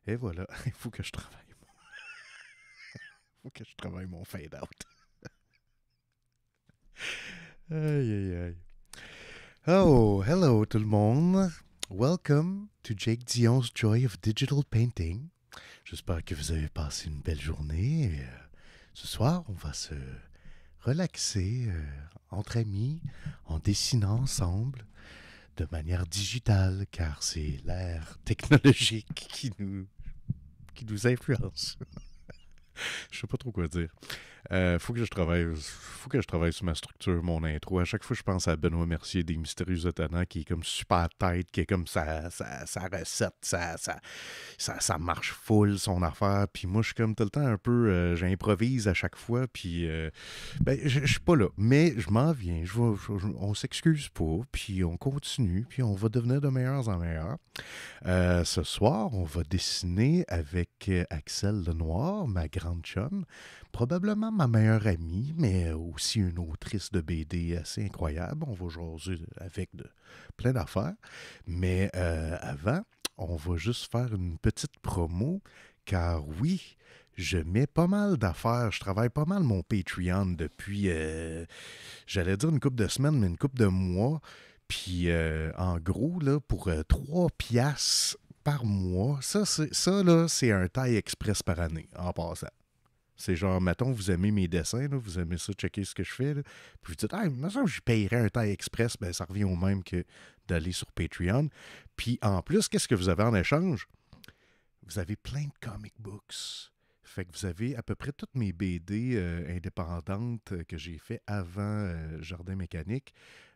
Et voilà, il faut que je travaille. Il faut que je travaille mon fade-out. Aïe, aïe, aïe. Oh, hello tout le monde. Welcome to Jake Dion's Joy of Digital Painting. J'espère que vous avez passé une belle journée. Ce soir, on va se relaxer entre amis en dessinant ensemble de manière digitale, car c'est l'ère technologique qui nous influence. Je sais pas trop quoi dire. Faut que je travaille sur ma structure, mon intro. À chaque fois, je pense à Benoît Mercier des Mystérieux Étonnants, qui est comme super tête, qui est comme sa recette, ça marche full, son affaire. Puis moi, je suis comme tout le temps un peu, j'improvise à chaque fois, puis ben, je suis pas là. Mais je m'en viens, on s'excuse pas, puis on continue, puis on va devenir de meilleurs en meilleurs. Ce soir, on va dessiner avec Axel Lenoir, ma grande chum, probablement ma meilleure amie, mais aussi une autrice de BD assez incroyable. On va jaser avec plein d'affaires. Mais avant, on va juste faire une petite promo, car oui, je mets pas mal d'affaires. Je travaille pas mal mon Patreon depuis, j'allais dire une couple de semaines, mais une couple de mois. Puis, en gros, là, pour 3 piastres par mois, ça là, c'est un taille express par année, en passant. C'est genre, mettons, vous aimez mes dessins, là, vous aimez ça, checker ce que je fais, là, puis vous dites, ah, me semble que je payerais un taille express, ben ça revient au même que d'aller sur Patreon. Puis, en plus, qu'est-ce que vous avez en échange? Vous avez plein de comic books. Fait que vous avez à peu près toutes mes BD indépendantes que j'ai fait avant Jardin Mécanique.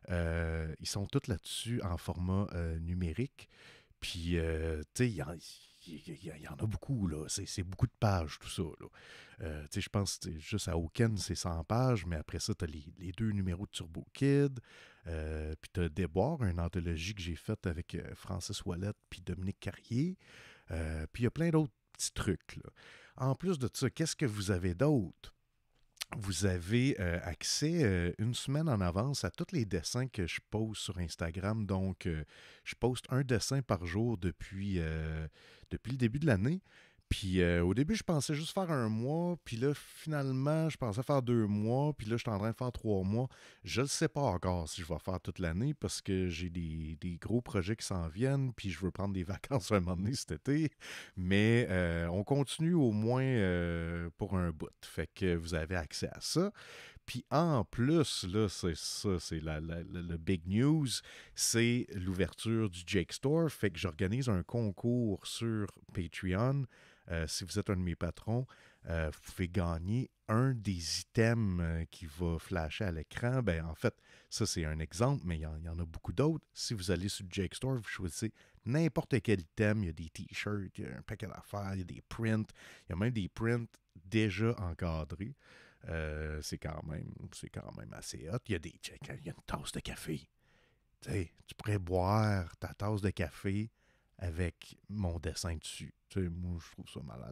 Ils sont toutes là-dessus en format numérique. Puis, tu sais, il y en a beaucoup, là. C'est beaucoup de pages, tout ça, là. Tu sais, je pense que juste à Oken, c'est 100 pages, mais après ça, tu as les 2 numéros de Turbo Kid. Puis tu as Déboire, une anthologie que j'ai faite avec Francis Ouellette puis Dominique Carrier. Puis il y a plein d'autres petits trucs, là. En plus de ça, qu'est-ce que vous avez d'autre? Vous avez accès une semaine en avance à tous les dessins que je poste sur Instagram. Donc, je poste un dessin par jour depuis le début de l'année. Puis au début, je pensais juste faire un mois. Puis là, finalement, je pensais faire 2 mois. Puis là, je suis en train de faire 3 mois. Je ne sais pas encore si je vais faire toute l'année parce que j'ai des gros projets qui s'en viennent. Puis je veux prendre des vacances un moment donné cet été. Mais on continue au moins pour un bout. Fait que vous avez accès à ça. Puis en plus, là, c'est ça, c'est le big news, c'est l'ouverture du Jake Store. Fait que j'organise un concours sur Patreon. Si vous êtes un de mes patrons, vous pouvez gagner un des items qui va flasher à l'écran. Ben, en fait, ça, c'est un exemple, mais il y en a beaucoup d'autres. Si vous allez sur le Jake Store, vous choisissez n'importe quel item. Il y a des t-shirts, il y a un paquet d'affaires, il y a des prints. Il y a même des prints déjà encadrés. C'est quand même assez hot. Il y a une tasse de café. Tu sais, tu pourrais boire ta tasse de café avec mon dessin dessus. Tu sais, moi, je trouve ça malade.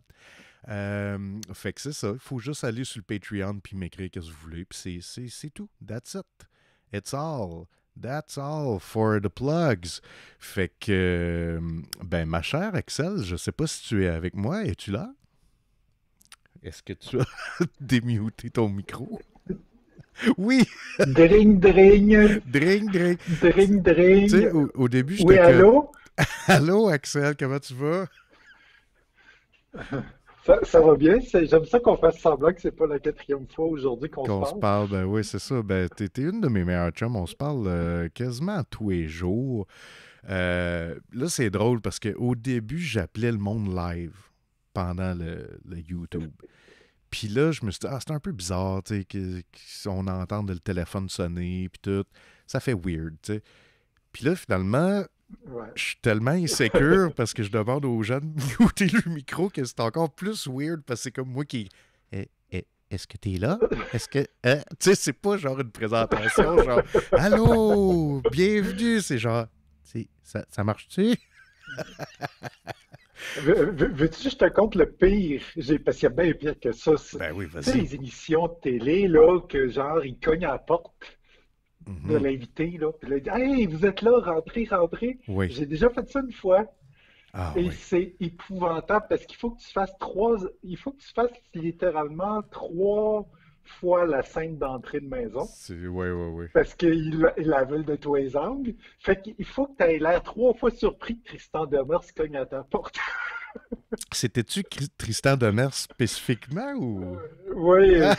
Fait que c'est ça. Il faut juste aller sur le Patreon puis m'écrire ce que vous voulez. Puis c'est tout. That's it. It's all. That's all for the plugs. Fait que, ben, ma chère Axel, je sais pas si tu es avec moi. Es-tu là? Est-ce que tu as démuté ton micro? Oui! Dring, dring, Dring, dring. dring, Tu sais, dring. au début, Oui, j'étais comme allô? allô, Axel, comment tu vas? Ça va bien? J'aime ça qu'on fasse semblant que c'est pas la quatrième fois aujourd'hui qu'on se Qu'on se parle. parle, ben oui, c'est ça. Ben, t'es une de mes meilleures chums. On se parle quasiment tous les jours. Là, c'est drôle parce qu'au début, j'appelais le monde live pendant le YouTube. Puis là, je me suis dit, ah, c'est un peu bizarre, tu sais, qu'on entende le téléphone sonner, puis tout. Ça fait weird, tu sais. Puis là, finalement, Ouais. je suis tellement insécure parce que je demande aux gens de muter le micro que c'est encore plus weird parce que c'est comme moi qui. Est-ce que t'es là? Est-ce que. Tu sais, c'est pas genre une présentation, genre allô, bienvenue. C'est genre. Ça marche-tu? Veux-tu que je te compte le pire? Parce qu'il y a bien pire que ça. Ben oui, Tu sais, vas-y. les émissions de télé, là, que genre, ils cognent à la porte de Mhm. l'invité, là, puis là, ils disent, hey, vous êtes là, rentrez, rentrez. Oui. J'ai déjà fait ça une fois. Ah Et oui. c'est épouvantable parce qu'il faut que tu fasses il faut que tu fasses littéralement trois fois la scène d'entrée de maison Ouais, ouais, ouais. parce qu'ils ils la veulent de tous les angles. Fait qu'il faut que tu aies l'air trois fois surpris que Tristan Demers cogne à ta porte. C'était-tu Tristan Demers spécifiquement ou. Oui,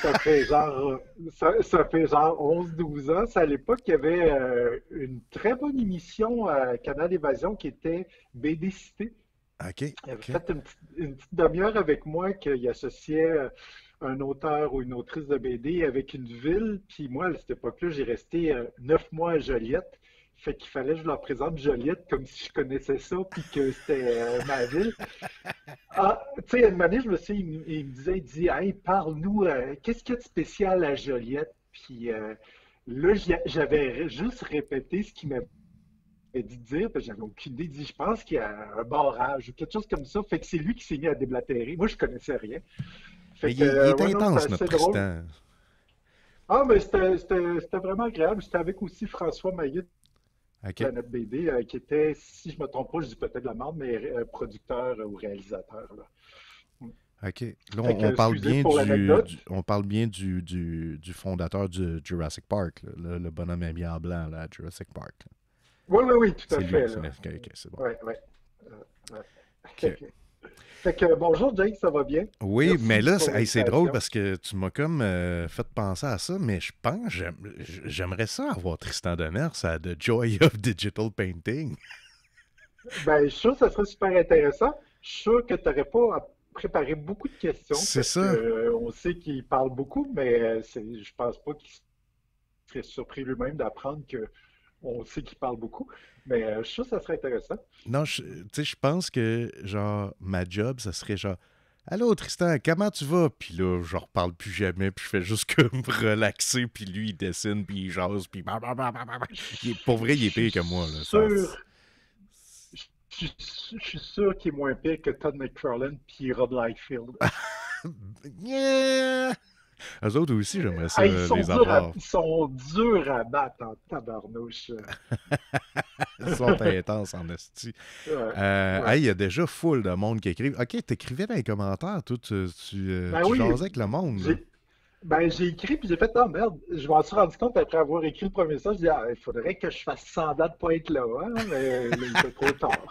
ça fait genre 11 12 ans. C'est à l'époque qu'il y avait une très bonne émission à Canal Évasion qui était BD Cité. OK, Il avait OK. fait une petite demi-heure avec moi qu'il associait un auteur ou une autrice de BD avec une ville. Puis moi, à cette époque-là, j'ai resté 9 mois à Joliette. Fait qu'il fallait que je leur présente Joliette comme si je connaissais ça, puis que c'était ma ville. Ah, tu sais, une année, je me suis, il me dit, hey, parle-nous, qu'est-ce qu'il y a de spécial à Joliette? Puis là, j'avais juste répété ce qu'il m'avait dit de dire, parce que j'avais aucune idée. Il dit, je pense qu'il y a un barrage ou quelque chose comme ça. Fait que c'est lui qui s'est mis à déblatérer. Moi, je connaissais rien. Mais Fait que, il est ouais, non, c'était intense, notre assez drôle. Tristan. Ah, mais c'était vraiment agréable. J'étais avec aussi François Maillet de OK, Planète BD, qui était, si je me trompe pas, je dis peut-être de la merde, mais producteur ou réalisateur, là. OK. Là, Fait que, on parle excusez bien pour l'anecdote. on parle bien du fondateur du Jurassic Park, là, le bonhomme habillé en blanc, là, à Jurassic Park, là. Oui, oui, oui, tout à C'est lui. fait, là. OK, OK, c'est bon. Ouais, ouais. Ouais. OK. Fait que bonjour Jake, ça va bien? Oui, mais Merci là, pour hey, c'est drôle l'invitation. parce que tu m'as comme fait penser à ça, mais je pense que j'aimerais ça avoir Tristan Demers à The Joy of Digital Painting. Ben, je suis sûr que ça serait super intéressant. Je suis sûr que tu n'aurais pas à préparer beaucoup de questions C'est parce que ça. on sait qu'il parle beaucoup, mais je pense pas qu'il serait surpris lui-même d'apprendre que on sait qu'il parle beaucoup. Mais je suis sûr que ça serait intéressant. Non, tu sais, je pense que, genre, ma job, ça serait genre, allô Tristan, comment tu vas? Puis là, je reparle plus jamais, puis je fais juste comme relaxer, puis lui, il dessine, puis il jase, puis blablabla. Pour vrai, il est Je suis pire que moi, là. sûr, je suis sûr qu'il est moins pire que Todd McFarlane puis Rob Liefeld. Yeah! Eux autres aussi, j'aimerais ça Ah, les avoir. ils sont durs à battre en tabarnouche. Ils sont intenses en esti. Ouais, ouais. Hey, il y a déjà full de monde qui écrivent. Ok, t'écrivais dans les commentaires, toi, Ben tu oui, jasais avec le monde, là. j'ai j'ai écrit puis j'ai fait oh merde, je m'en suis rendu compte après avoir écrit le premier message, je dis ah, il faudrait que je fasse semblant de pas être là, hein, mais là, il était trop tard.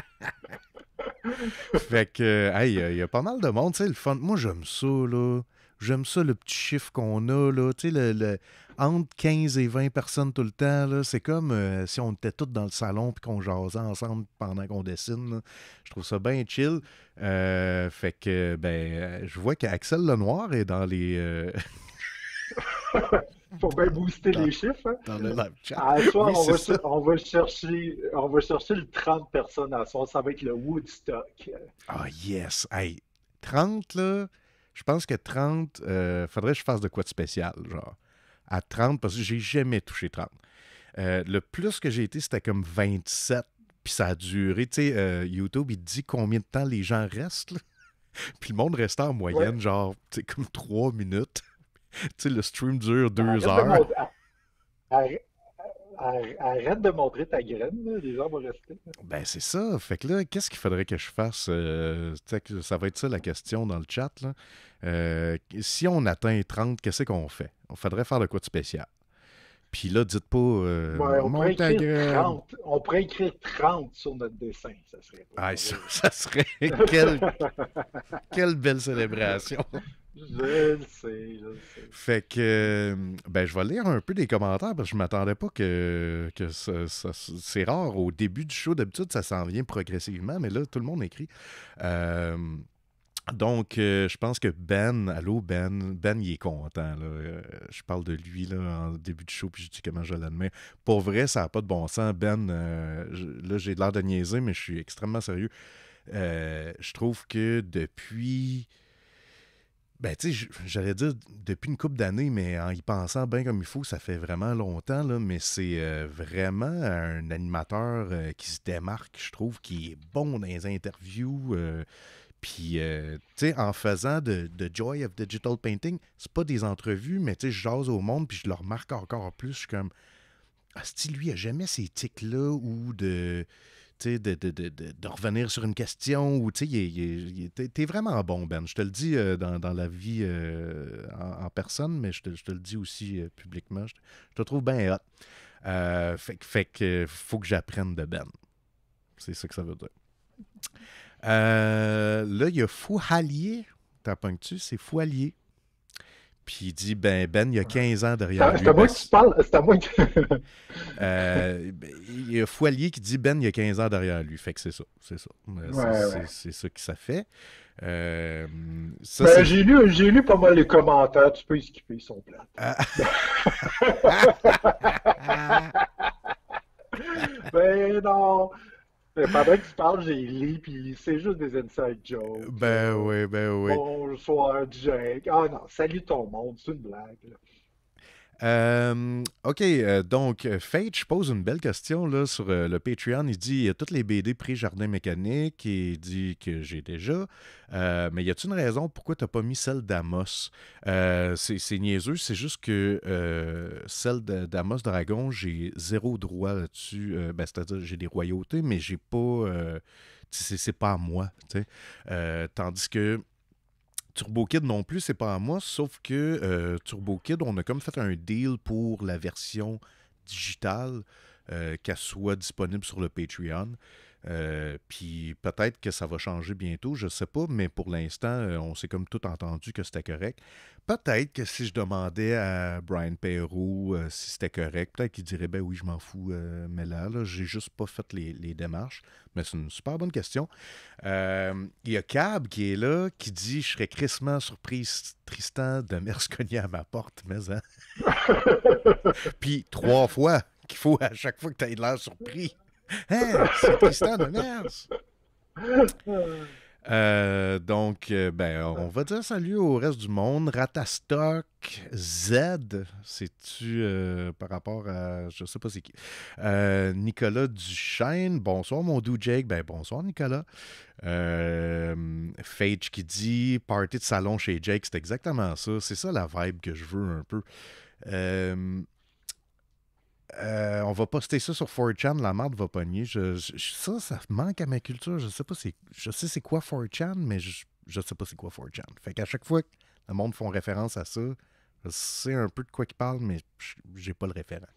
Fait que, hey, il y a pas mal de monde, tu sais, le fun. Moi, j'aime ça, là. J'aime ça, le petit chiffre qu'on a, là. Tu sais, entre 15 et 20 personnes tout le temps, là. C'est comme si on était tous dans le salon puis qu'on jasait ensemble pendant qu'on dessine, là. Je trouve ça bien chill. Fait que, ben, je vois qu'Axel Lenoir est dans Faut bien booster dans, les chiffres, hein. dans le live chat. À soir, Oui, c'est ça. on va chercher le 30 personnes à soir, ça va être le Woodstock. Ah, yes. Hey, 30 là, je pense que 30 faudrait que je fasse de quoi de spécial, genre. À 30 parce que j'ai jamais touché 30. Le plus que j'ai été, c'était comme 27, puis ça a duré. Tu sais, YouTube, il te dit combien de temps les gens restent, là. Puis le monde restait en Ouais, moyenne, genre, tu sais, comme 3 minutes. Tu sais, le stream dure ben, 2 heures. arrête, arrête de montrer ta graine, là, les gens vont rester. Ben, c'est ça. Fait que là, qu'est-ce qu'il faudrait que je fasse? Tu sais, ça va être ça la question dans le chat, là. Si on atteint 30, qu'est-ce qu'on fait? On faudrait faire de quoi de spécial. Puis là, dites pas Ouais, monte ta graine. on pourrait écrire 30 sur notre dessin, ça serait pas Ah, ça, mauvais. ça serait quelle belle célébration. Je le sais, je le sais. Fait que, ben, je vais lire un peu des commentaires parce que je m'attendais pas que c'est rare. Au début du show, d'habitude, ça s'en vient progressivement, mais là, tout le monde écrit. Euh, Donc, je pense que Ben, allô Ben, il est content, là. Je parle de lui, là, en début de show, puis je dis comment je l'admets. Pour vrai, ça n'a pas de bon sens. Ben, là, j'ai l'air de niaiser, mais je suis extrêmement sérieux. Je trouve que depuis... Ben, tu sais, j'allais dire depuis une couple d'années, mais en y pensant bien comme il faut, ça fait vraiment longtemps, là, mais c'est vraiment un animateur qui se démarque, je trouve, qui est bon dans les interviews. Puis, tu sais, en faisant de Joy of Digital Painting, c'est pas des entrevues, mais tu sais, je jase au monde, puis je le remarque encore plus. Je suis comme, Asti, lui, il a jamais ces tics-là ou tu sais, de revenir sur une question, ou tu sais, t'es vraiment bon, Ben. Je te le dis dans la vie en personne, mais je te le dis aussi publiquement. Je te trouve bien hot. Fait que faut que j'apprenne de Ben. C'est ça que ça veut dire. Là, il y a Fouhalier. T'as ponctu, c'est Foualier. Puis il dit, ben, il y a 15 ans derrière C'est lui. à moi que tu parles, c'est à moi que... Il y a Foualier qui dit, Ben, il y a 15 ans derrière lui. Fait que c'est ça. C'est ça. Ouais, ouais. C'est ça que ça fait. Euh, ça, Ben, c'est. j'ai lu pas mal les commentaires, tu peux y skipper, ils sont plates. Ah, Ben non! Mais pendant que tu parles, j'ai lu, puis c'est juste des inside jokes. ben oui, ben oui. Bonsoir, Jake. Ah non, salut ton monde, c'est une blague, là. OK, donc, Fate, je pose une belle question là, sur le Patreon. Il dit, il y a toutes les BD prix Jardin Mécanique, et il dit que j'ai déjà. Mais y a-t-il une raison pourquoi t'as pas mis celle d'Amos? C'est niaiseux, c'est juste que celle d'Amos Dragon, j'ai zéro droit là-dessus. Ben, c'est-à-dire, j'ai des royautés, mais j'ai pas... c'est pas à moi, tu sais. Tandis que Turbo Kid non plus, c'est pas à moi, sauf que Turbo Kid, on a comme fait un deal pour la version digitale, qu'elle soit disponible sur le Patreon. Puis peut-être que ça va changer bientôt, je sais pas, mais pour l'instant, on s'est comme tout entendu que c'était correct. Peut-être que si je demandais à Brian Perrault si c'était correct, peut-être qu'il dirait ben oui, je m'en fous, mais là, j'ai juste pas fait les démarches. Mais c'est une super bonne question. Il y a Cab qui est là, qui dit je serais crissement surprise, Tristan, de me cogner à ma porte, mais hein. Puis 3 fois qu'il faut à chaque fois que tu aies l'air surpris. Hein, c'est Tristan de Mers. Donc, ben, on va dire salut au reste du monde. Ratastock Z, c'est-tu par rapport à. Je sais pas c'est qui. Nicolas Duchesne, bonsoir mon doux Jake. Ben, bonsoir Nicolas. Fage qui dit party de salon chez Jake, c'est exactement ça. C'est ça la vibe que je veux un peu. Euh, on va poster ça sur 4chan, la marde va pogner. Ça manque à ma culture. Je sais pas je sais c'est quoi 4chan, mais je sais pas c'est quoi 4chan. Fait qu'à chaque fois que le monde font référence à ça, je sais un peu de quoi ils parlent, mais j'ai pas le référent.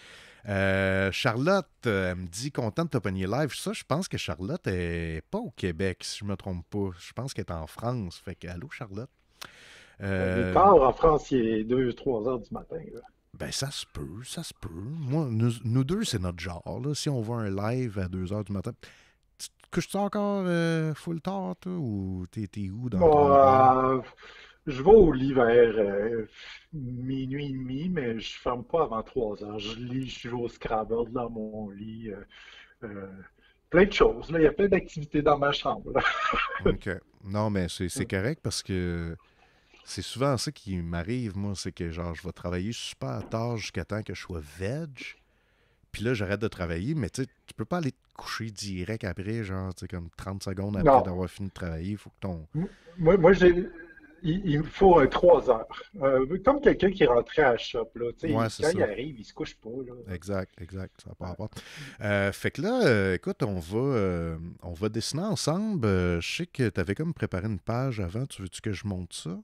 Charlotte, elle me dit content de te pogner live. Ça, je pense que Charlotte est pas au Québec, si je me trompe pas. Je pense qu'elle est en France. Fait que allô Charlotte. Il est Euh, tard en France, il est 2, 3 heures du matin, là. Ben, ça se peut, ça se peut. Moi, nous deux, c'est notre genre. Là. Si on voit un live à 2 heures du matin, tu te couches-tu encore full tard, toi, ou t'es où dans ton horaire? Moi, je vais au lit vers minuit et demi, mais je ferme pas avant 3 heures. Je lis, je joue au Scrabble dans mon lit. Euh, plein de choses, là. Il y a plein d'activités dans ma chambre, là. OK. Non, mais c'est correct parce que c'est souvent ça qui m'arrive, moi. C'est que, genre, je vais travailler super tard jusqu'à temps que je sois veg. Puis là, j'arrête de travailler, mais tu sais, tu peux pas aller te coucher direct après, genre, tu sais, comme 30 secondes après Non. d'avoir fini de travailler. Il faut que ton. Moi il me faut 3 heures. Comme quelqu'un qui rentrait à la shop, là. Tu Ouais, sais, c'est quand ça. il arrive, il se couche pas, là. Exact, exact. Ça n'a pas Ouais. rapport. Fait que là, écoute, on va dessiner ensemble. Je sais que tu avais comme préparé une page avant. Tu veux-tu que je monte ça?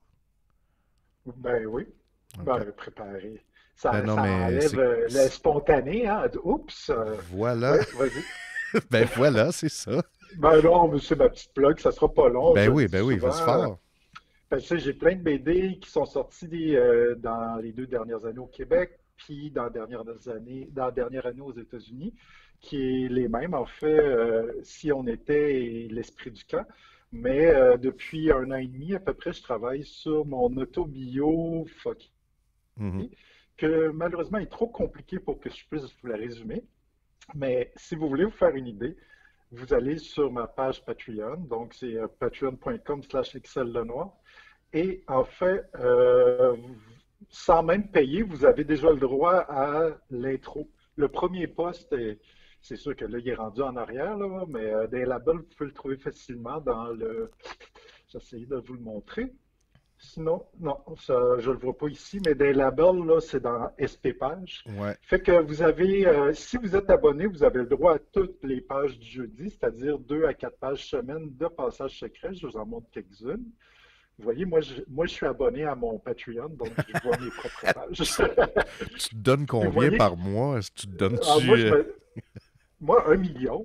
Ben oui. OK. Ben, préparé. Ben non, Ça mais enlève le spontané, hein. Oups. voilà. Oui, vas-y. Ben voilà, c'est ça. Ben non, mais c'est ma petite plug, ça sera pas long, je le dis Ben oui, vas-y souvent. fort. Parce que j'ai plein de BD qui sont sortis dans les 2 dernières années au Québec, puis dans la dernière année aux États-Unis, qui est les mêmes, en fait, si on était l'esprit du camp. Mais depuis 1 an et demi à peu près, je travaille sur mon autobio fuck, Mhm. que malheureusement est trop compliqué pour que je puisse vous la résumer. Mais si vous voulez vous faire une idée, vous allez sur ma page Patreon, donc c'est patreon.com/XL et en fait, sans même payer, vous avez déjà le droit à l'intro. Le premier post, c'est sûr que là, il est rendu en arrière, là, mais des labels, vous pouvez le trouver facilement dans le. J'essaie de vous le montrer. Sinon, non, ça, je le vois pas ici, mais des labels, là, c'est dans SP Page. Ouais. Fait que vous avez, si vous êtes abonné, vous avez le droit à toutes les pages du jeudi, c'est-à-dire 2 à 4 pages semaine de passage secret. Je vous en montre quelques-unes. Vous voyez, moi, je suis abonné à mon Patreon, donc je vois mes propres pages. Tu te donnes Puis vous combien voyez, par mois? Est-ce que tu te moi, donnes-tu... moi, 1 million,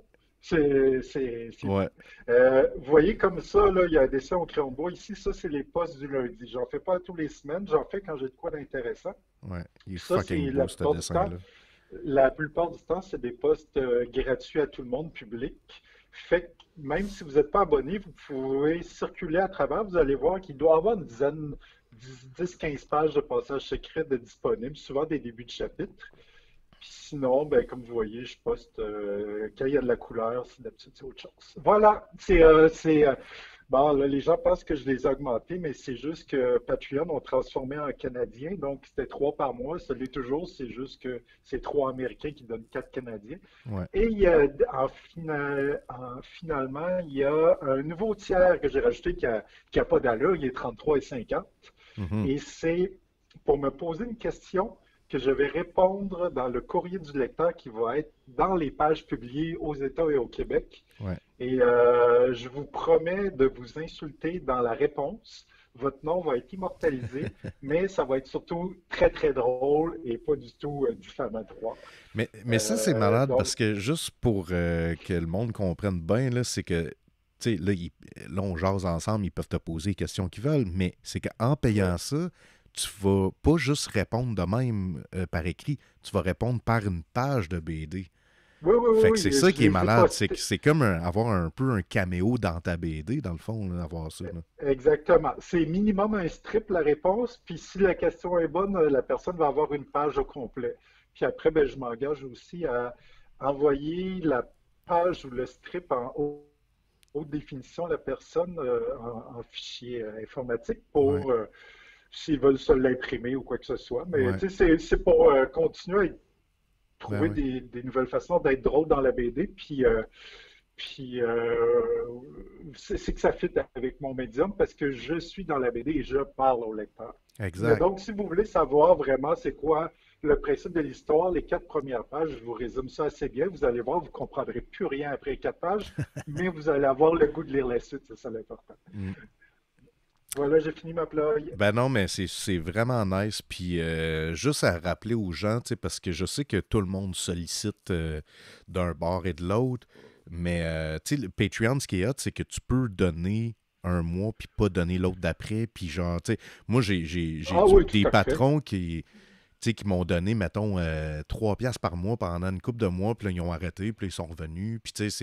c'est Ouais, bien. Vous voyez comme ça, là, il y a un dessin au crayon de bois. Ici, ça, c'est les posts du lundi. J'en fais pas tous les semaines, j'en fais quand j'ai de quoi d'intéressant. ouais. Il est Ça, fucking c'est beau, ce dessin-là. la plupart du temps, c'est des posts gratuits à tout le monde, public. Fait que même si vous n'êtes pas abonné, vous pouvez circuler à travers. Vous allez voir qu'il doit y avoir une dizaine, 10-15 pages de passages secrets de disponibles, souvent des débuts de chapitres. Puis sinon, ben, comme vous voyez, je poste quand il y a de la couleur, c'est d'habitude c'est autre chose. Voilà, bon, là, les gens pensent que je les ai augmentés, mais c'est juste que Patreon ont transformé en Canadien, donc c'était 3 par mois, ça l'est toujours, c'est juste que c'est 3 Américains qui donnent 4 Canadiens. Ouais. Et il y a, finalement, il y a un nouveau tiers que j'ai rajouté qui a pas d'allure, il est 33,50. Mhm. Et c'est pour me poser une question que je vais répondre dans le courrier du lecteur qui va être dans les pages publiées aux États et au Québec. Ouais. Et je vous promets de vous insulter dans la réponse. Votre nom va être immortalisé, mais ça va être surtout très, très drôle et pas du tout diffamatoire. Mais ça, c'est malade Donc, parce que juste pour que le monde comprenne bien, là, c'est que, tu sais, là, on jase ensemble, ils peuvent te poser les questions qu'ils veulent, mais c'est qu'en ouais. payant ça, tu vas pas juste répondre de même par écrit, tu vas répondre par une page de BD. Oui, oui, Fait que oui, c'est oui, ça je qui est les ai malade, c'est que postés. c'est comme avoir un peu un caméo dans ta BD, dans le fond, là, avoir ça. Là. Exactement. C'est minimum un strip la réponse, puis si la question est bonne, la personne va avoir une page au complet. Puis après, ben, je m'engage aussi à envoyer la page ou le strip en haute définition à la personne en fichier informatique Ouais, pour s'ils veulent se l'imprimer ou quoi que ce soit. Mais ouais, tu sais, c'est pour continuer à ben trouver oui. des nouvelles façons d'être drôle dans la BD, puis c'est que ça fit avec mon médium parce que je suis dans la BD et je parle au lecteur. Mais Exact. donc, si vous voulez savoir vraiment c'est quoi le principe de l'histoire, les 4 premières pages, je vous résume ça assez bien. Vous allez voir, vous ne comprendrez plus rien après les 4 pages, mais vous allez avoir le goût de lire la suite, c'est ça l'important. Mm. Voilà, j'ai fini ma plug. Ben non, mais c'est vraiment nice. Puis juste à rappeler aux gens, tu sais, parce que je sais que tout le monde sollicite d'un bord et de l'autre, mais tu sais, le Patreon, ce qui est hot, c'est que tu peux donner un mois puis pas donner l'autre d'après. Puis genre, tu sais, moi, j'ai Ah oui, des tout à fait. patrons tu sais, qui m'ont donné, mettons, 3 piastres par mois pendant une couple de mois, puis là, ils ont arrêté, puis là, ils sont revenus. Puis tu sais,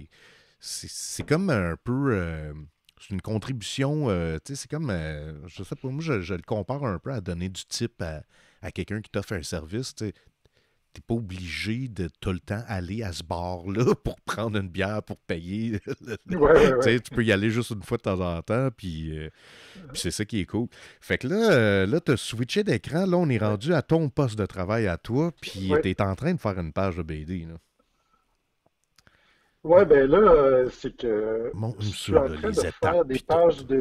c'est comme un peu... c'est une contribution, tu sais, c'est comme, je sais pas, moi, je le compare un peu à donner du type à quelqu'un qui t'offre un service, tu sais. T'es pas obligé de tout le temps aller à ce bar-là pour prendre une bière pour payer. Tu Ouais, ouais, ouais. sais, tu peux y aller juste une fois de temps en temps, puis c'est ça qui est cool. Fait que là, t'as switché d'écran, là, on est Ouais, rendu à ton poste de travail à toi, puis ouais. t'es en train de faire une page de BD, là. Ouais, ben là, c'est que je Montre-nous ça, suis en là, train de les étapes, faire des puis tout. pages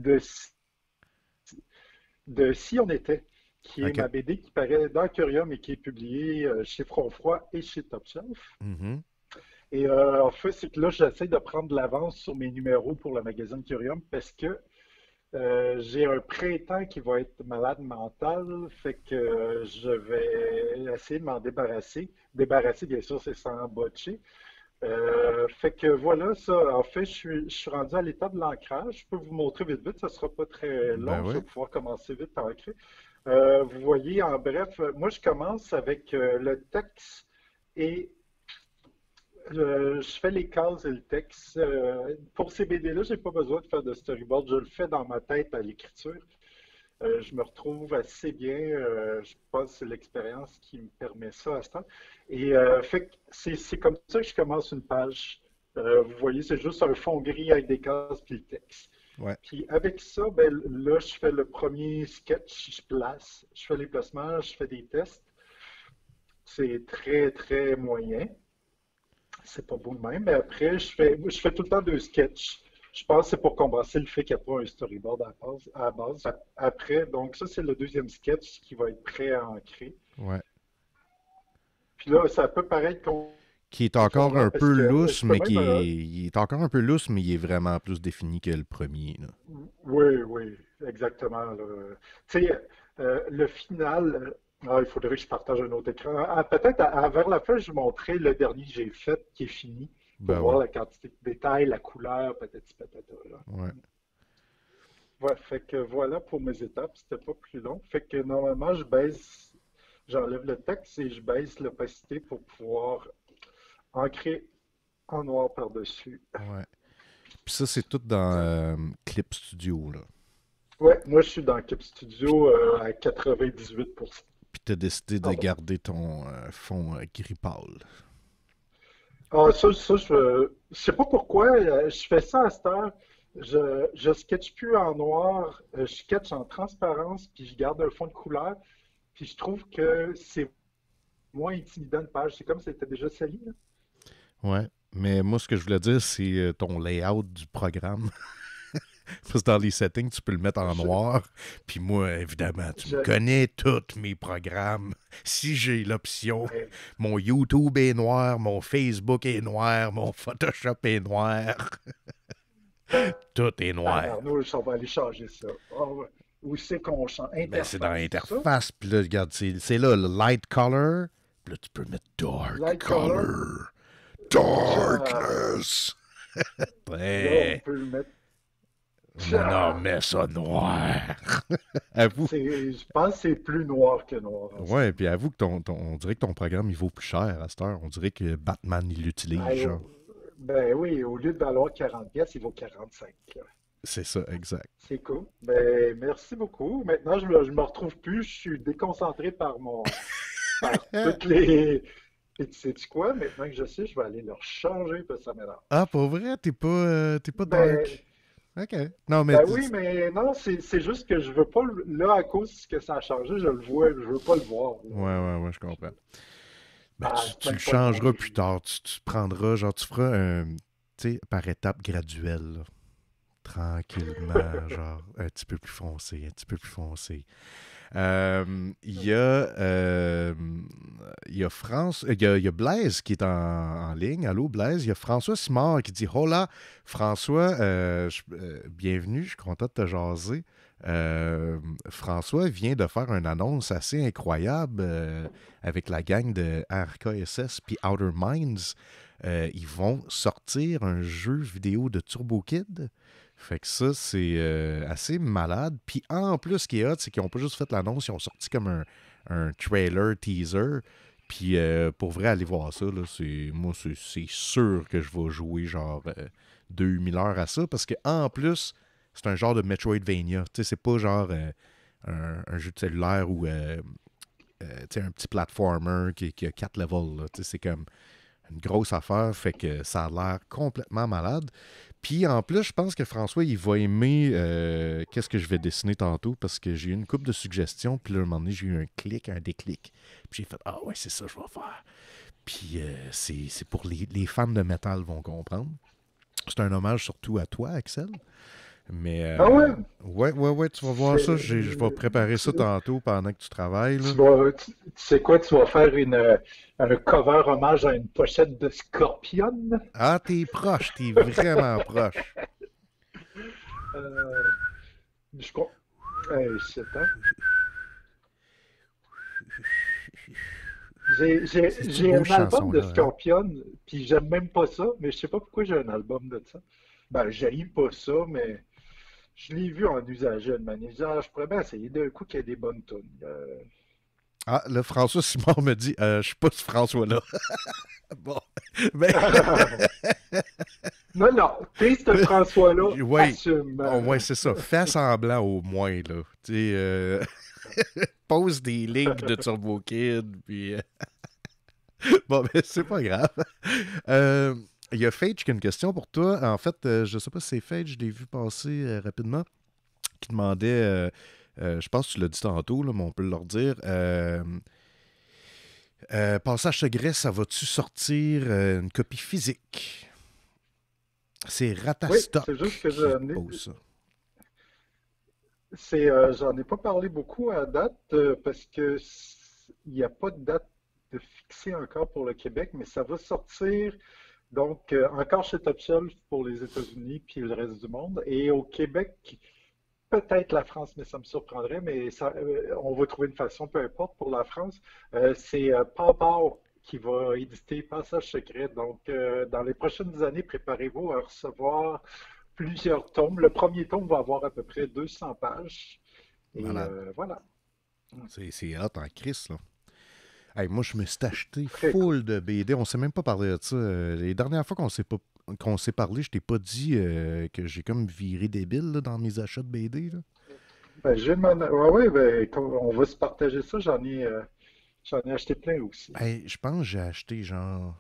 de Si on était, qui est OK. ma BD qui paraît dans Curium et qui est publiée chez Front Froid et chez Top Shelf. Mhm. Et en fait, c'est que là, j'essaie de prendre de l'avance sur mes numéros pour le magazine Curium parce que j'ai un printemps qui va être malade mental, fait que je vais essayer de m'en débarrasser. Débarrasser, bien sûr, c'est sans botcher. Fait que voilà, ça, en fait, je suis rendu à l'état de l'ancrage. Je peux vous montrer vite vite, ça sera pas très Ben long, je ouais. vais pouvoir commencer vite à ancrer. Vous voyez, en bref, moi je commence avec le texte et je fais les cases et le texte. Pour ces BD-là, j'ai pas besoin de faire de storyboard, je le fais dans ma tête à l'écriture. Je me retrouve assez bien. Je pense que c'est l'expérience qui me permet ça à ce temps. Et fait que c'est comme ça que je commence une page. Vous voyez, c'est juste un fond gris avec des cases puis le texte. Ouais. Puis avec ça, ben, là, je fais le premier sketch, je place, je fais les placements, je fais des tests. C'est très, très moyen. C'est pas beau de même, mais après, je fais tout le temps 2 sketchs. Je pense que c'est pour compenser le fait qu'il n'y a pas un storyboard à la base. Après, donc ça, c'est le deuxième sketch qui va être prêt à ancrer. Ouais. Puis là, ça peut paraître Qui est encore confondant un parce peu que lousse, je peux mais même. il est encore un peu lousse, mais il est vraiment plus défini que le premier, là. Oui, oui, exactement, là. Tu sais, le final, il faudrait que je partage un autre écran. Peut-être vers la fin, je montrerai le dernier que j'ai fait, qui est fini, pour Ben voir ouais. la quantité de détails, la couleur, patati patata, là. Ouais. Ouais, fait que voilà pour mes étapes, c'était pas plus long. Fait que normalement, j'enlève le texte et je baisse l'opacité pour pouvoir ancrer en noir par-dessus. Ouais. Puis ça, c'est tout dans Clip Studio, là. Ouais, moi je suis dans Cap Studio à 98%. Puis t'as décidé de Pardon. garder ton fond gris pâle. Ah, je sais pas pourquoi, je fais ça à cette heure. Je sketch plus en noir, je sketch en transparence, puis je garde un fond de couleur. Puis je trouve que c'est moins intimidant une page. C'est comme si c'était déjà sali, là. Ouais. Mais moi, ce que je voulais dire, c'est ton layout du programme. Parce que dans les settings, tu peux le mettre en Je, noir. Puis moi, évidemment, tu me je, connais tous mes programmes. Si j'ai l'option, ben, mon YouTube est noir, mon Facebook est noir, mon Photoshop est noir. Tout est noir. tabarnouche, on va aller changer ça. Ah ouais. Où c'est qu'on change? Ben, c'est dans Interface, c'est ça? l'interface. Puis là, regarde, c'est là, le light color. Puis là, tu peux mettre dark Light color. color. Ah, Darkness. là, on Ouais. peut le mettre. Non, non, Ah, mets ça noir. Avoue. je pense que c'est plus noir que noir en ce Ouais, puis moment. avoue que on dirait que ton programme, il vaut plus cher à cette heure. On dirait que Batman, il l'utilise, Hey, genre. ben oui, au lieu de valoir 40 pièces, il vaut 45, là. C'est ça, exact. C'est cool. Ben, merci beaucoup. Maintenant, je me retrouve plus. Je suis déconcentré par toutes les. Et tu sais-tu quoi? Maintenant que je sais, je vais aller leur changer parce que ça m'énerve. Ah, pour vrai, t'es pas Ben, dark. OK. Non, mais ben oui, mais non, c'est juste que je veux pas là, à cause que ça a changé, je le vois, je veux pas le voir, là. ouais, ouais, ouais, je comprends. Ben, Ah, c'est tu le même pas le bon changeras plus gris. tard. Tu prendras, genre, tu feras un, tu sais, par étapes graduelles, là. Tranquillement, genre, un petit peu plus foncé, un petit peu plus foncé. Il y a, il y a France, il y a Blaise qui est en ligne. Allô, Blaise. Il y a François Simard qui dit Hola, François, bienvenue, je suis content de te jaser. François vient de faire une annonce assez incroyable avec la gang de RKSS puis Outer Minds. Ils vont sortir un jeu vidéo de Turbo Kid. Fait que ça, c'est assez malade. Puis en plus, ce qui est hot, c'est qu'ils n'ont pas juste fait l'annonce, ils ont sorti comme un trailer, teaser. Puis pour vrai, aller voir ça, là, moi, c'est sûr que je vais jouer genre 2000 heures à ça. Parce que en plus, c'est un genre de Metroidvania. Tu sais, c'est pas genre un jeu de cellulaire ou tu sais, un petit platformer qui a 4 levels, là. Tu sais, c'est comme une grosse affaire. Fait que ça a l'air complètement malade. Puis en plus, je pense que François, il va aimer qu'est-ce que je vais dessiner tantôt parce que j'ai eu une couple de suggestions. Puis là, à un moment donné, j'ai eu un déclic. Puis j'ai fait Ah ouais, c'est ça que je vais faire. Puis c'est pour les fans de métal vont comprendre. C'est un hommage surtout à toi, Axel. Mais Ah ouais? ouais, ouais, ouais, tu vas voir ça. C'est- Je vais préparer ça Tu, tantôt pendant que tu travailles, là. tu sais quoi, tu vas faire un cover hommage à une pochette de Scorpion? Ah, t'es proche, t'es vraiment proche. Euh, je crois. Hey, shit, hein? C'est cette J'ai beau un album de chanson-là, hein? Scorpion, puis j'aime même pas ça, mais je sais pas pourquoi j'ai un album de ça. Ben, j'haïs pas ça, mais je l'ai vu en usager de manière. Je dis, ah, je pourrais bien essayer d'un coup qu'il y ait des bonnes tunes. Ah, là, François Simon me dit je suis pas ce François-là. Bon. Ben, Non, non, t'es ce François-là, oui, assume. au moins, c'est ça. Fais semblant au moins, là. Tu sais, pose des links de Turbo Kid, puis... bon, ben, c'est pas grave. Euh, Il y a Fage qui a une question pour toi. En fait, je sais pas si c'est Fage, je l'ai vu passer rapidement, qui demandait, je pense que tu l'as dit tantôt, là, mais on peut leur dire, Passage secret, ça va-tu sortir une copie physique? C'est Oui, c'est juste Ratastock que qui pose ça. j'en ai pas parlé beaucoup à date parce que il n'y a pas de date de fixée encore pour le Québec, mais ça va sortir donc encore chez Top Shelf pour les États-Unis puis le reste du monde. Et au Québec, peut-être la France, mais ça me surprendrait, mais on va trouver une façon, peu importe, pour la France. C'est Pau qui va éditer Passage secret. Donc, dans les prochaines années, préparez-vous à recevoir plusieurs tomes. Le premier tome va avoir à peu près 200 pages. Et Malade. voilà. C'est hot en crise, là. Hey, moi, je me suis acheté Très cool. full de BD. On s'est même pas parlé de ça. Les dernières fois qu'on s'est parlé, je t'ai pas dit que j'ai comme viré débile là, dans mes achats de BD. Là. Ben, ouais, ouais, ben, on va se partager ça. J'en ai acheté plein aussi. Hey, je pense que j'ai acheté genre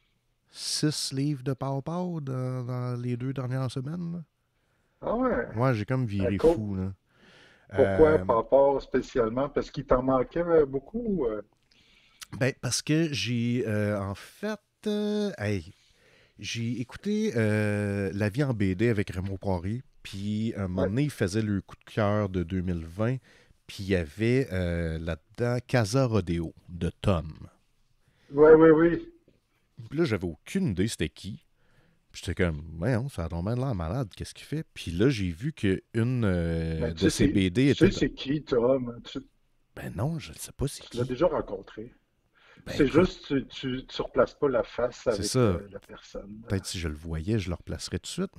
6 livres de Pow Pow dans les 2 dernières semaines. Là. Ah ouais. Ouais, j'ai comme viré Cool. fou. Là. Pourquoi Euh, par rapport spécialement? Parce qu'il t'en manquait beaucoup? ben, parce que j'ai en fait. Hey, j'ai écouté La vie en BD avec Raymond Poirier. Puis, un moment Ouais. donné, il faisait le coup de cœur de 2020. Puis, il y avait là-dedans Casa Rodeo de Tom. Ouais, oui, oui. Puis là, j'avais aucune idée c'était qui. Puis j'étais comme, voyons, ça a vraiment l'air malade, qu'est-ce qu'il fait? Puis là, j'ai vu qu'une Mais de ses BD tu était sais dans... c'est qui, Tom? Ben non, je ne sais pas c'est Tu l'as qui. déjà rencontré. Ben C'est écoute, juste, tu replaces pas la face c'est avec ça. la personne. Peut-être si je le voyais, je le replacerais tout de suite,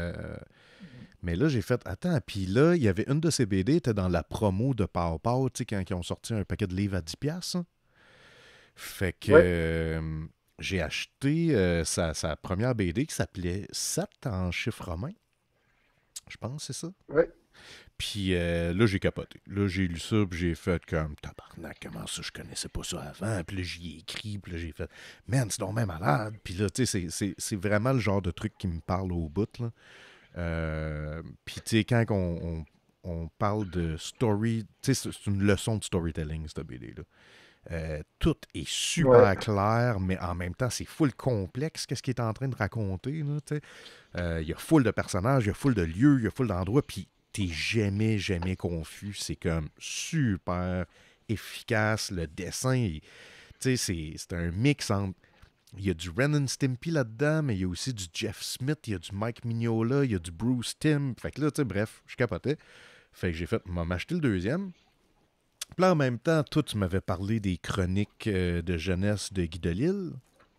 mais là, j'ai fait, attends, puis là, il y avait une de ces BD, était dans la promo de Pow Pow, tu sais, quand ils ont sorti un paquet de livres à 10$. Hein. Fait que Ouais, j'ai acheté sa première BD qui s'appelait 7 en chiffre romain. Je pense que c'est ça. ouais. Puis là, j'ai capoté. Là, j'ai lu ça, puis j'ai fait comme tabarnak, comment ça, je connaissais pas ça avant. Puis là, j'y ai écrit, puis là, j'ai fait man, c'est donc même malade. Puis là, tu sais, c'est vraiment le genre de truc qui me parle au bout, là. Puis, tu sais, quand on parle de story, tu sais, c'est une leçon de storytelling, cette BD-là. Tout est Ouais. super clair, mais en même temps, c'est full complexe, qu'est-ce qu'il est en train de raconter, là, tu sais. Il y a full de personnages, il y a full de lieux, il y a full d'endroits, puis t'es jamais, jamais confus. C'est comme super efficace. Le dessin, tu sais, c'est un mix entre. Il y a du Ren and Stimpy là-dedans, mais il y a aussi du Jeff Smith, il y a du Mike Mignola, il y a du Bruce Timm. Fait que là, tu sais, bref, je capotais. Fait que j'ai fait, m'acheter le deuxième. Puis là, en même temps, toi, tu m'avais parlé des chroniques de jeunesse de Guy Delisle.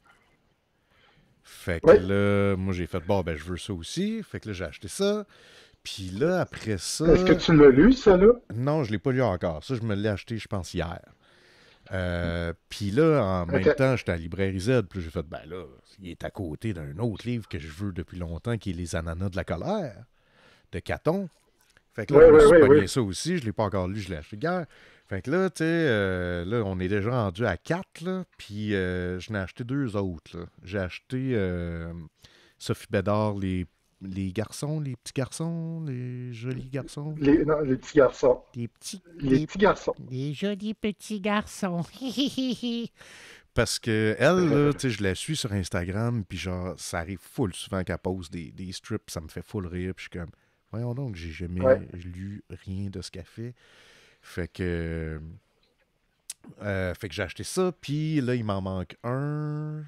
Fait que Ouais. là, moi, j'ai fait, bon, ben, je veux ça aussi. Fait que là, j'ai acheté ça. Puis là, après Est-ce que ça, tu l'as lu, ça, là? non, je l'ai pas lu encore. Ça, je me l'ai acheté, je pense, hier. Puis là, en même OK. temps, j'étais à Librairie Z. Puis j'ai fait, ben là, il est à côté d'un autre livre que je veux depuis longtemps, qui est Les Ananas de la colère, de Caton. Fait que là, Oui, je me oui, suis oui, pogné oui. ça aussi. Je l'ai pas encore lu, je l'ai acheté hier. Fait que là, tu sais, là, on est déjà rendu à 4, là. Puis je n'ai acheté 2 autres, là. J'ai acheté Sophie Bédard, les garçons, les petits garçons, les jolis garçons. Non, les petits garçons. Des petits, Les petits garçons. des jolis petits garçons. Parce que elle, là, tu sais, je la suis sur Instagram, puis genre, ça arrive full souvent qu'elle pose des strips, ça me fait full rire, puis je suis comme, voyons donc, j'ai Ouais. jamais lu rien de ce qu'elle fait. Fait que, fait que j'ai acheté ça, puis là, il m'en manque un.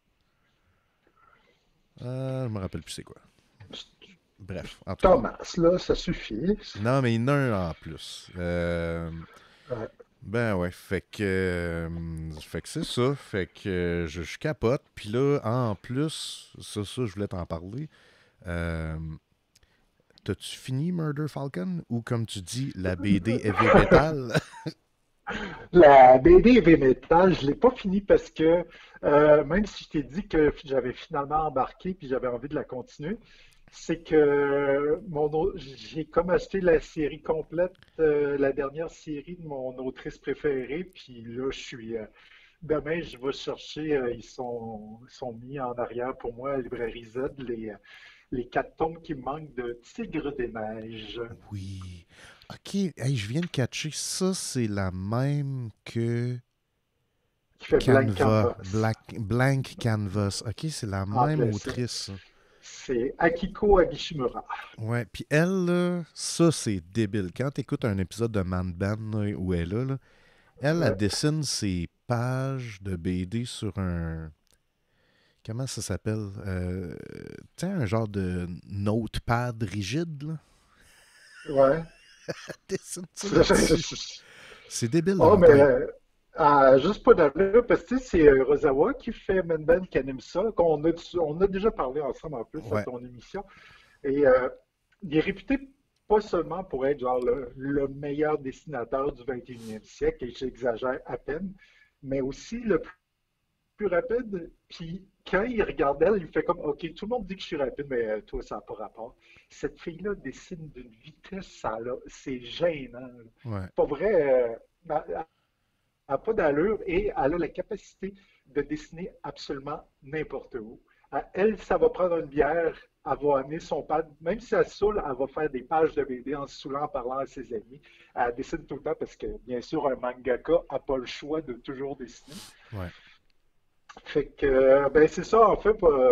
Je me rappelle plus c'est quoi. Bref, en tout cas. Thomas, là, ça suffit. Non, mais il y en a un en plus. Ouais. Ben ouais, fait que c'est ça. Fait que je capote. Puis là, en plus, ça, je voulais t'en parler. Euh, T'as-tu fini Murder Falcon? Ou comme tu dis, la BD Heavy Metal? La BD Heavy Metal, je l'ai pas fini parce que même si je t'ai dit que j'avais finalement embarqué puis j'avais envie de la continuer, c'est que j'ai comme acheté la série complète, la dernière série de mon autrice préférée, puis là demain je vais chercher, ils sont mis en arrière pour moi à Librairie Z les 4 tomes qui me manquent de Tigre des Neiges, Oui. Ok, hey, je viens de catcher. Ça, c'est la même que qui fait Blank Canva. Canvas Blank Canvas. Ok, c'est la en même plein ça. autrice. C'est Akiko Agishimura. Ouais, puis elle, là, ça c'est débile. Quand t'écoutes un épisode de Man Band là, où elle est là, elle Ouais, dessine ses pages de BD sur un. Comment ça s'appelle? Tu sais, un genre de notepad rigide, là. ouais. Elle dessine ça là-dessus. C'est débile dans Oh, la mais tête. juste pas d'allure, parce que tu sais, c'est Rosawa qui fait Manban qui anime ça, on a déjà parlé ensemble en plus à Ouais. ton émission. Et il est réputé pas seulement pour être genre le meilleur dessinateur du 21e siècle, et j'exagère à peine, mais aussi le plus rapide. Puis quand il regarde elle, il fait comme OK, tout le monde dit que je suis rapide, mais toi, ça n'a pas rapport. Cette fille-là dessine d'une vitesse, c'est gênant, là. Ouais. C'est pas vrai. Elle n'a pas d'allure et elle a la capacité de dessiner absolument n'importe où. Elle, ça va prendre une bière, elle va amener son pad, même si elle saoule, elle va faire des pages de BD en se saoulant, en parlant à ses amis. Elle dessine tout le temps parce que, bien sûr, un mangaka n'a pas le choix de toujours dessiner. Ouais. Fait que, ben c'est ça, en fait,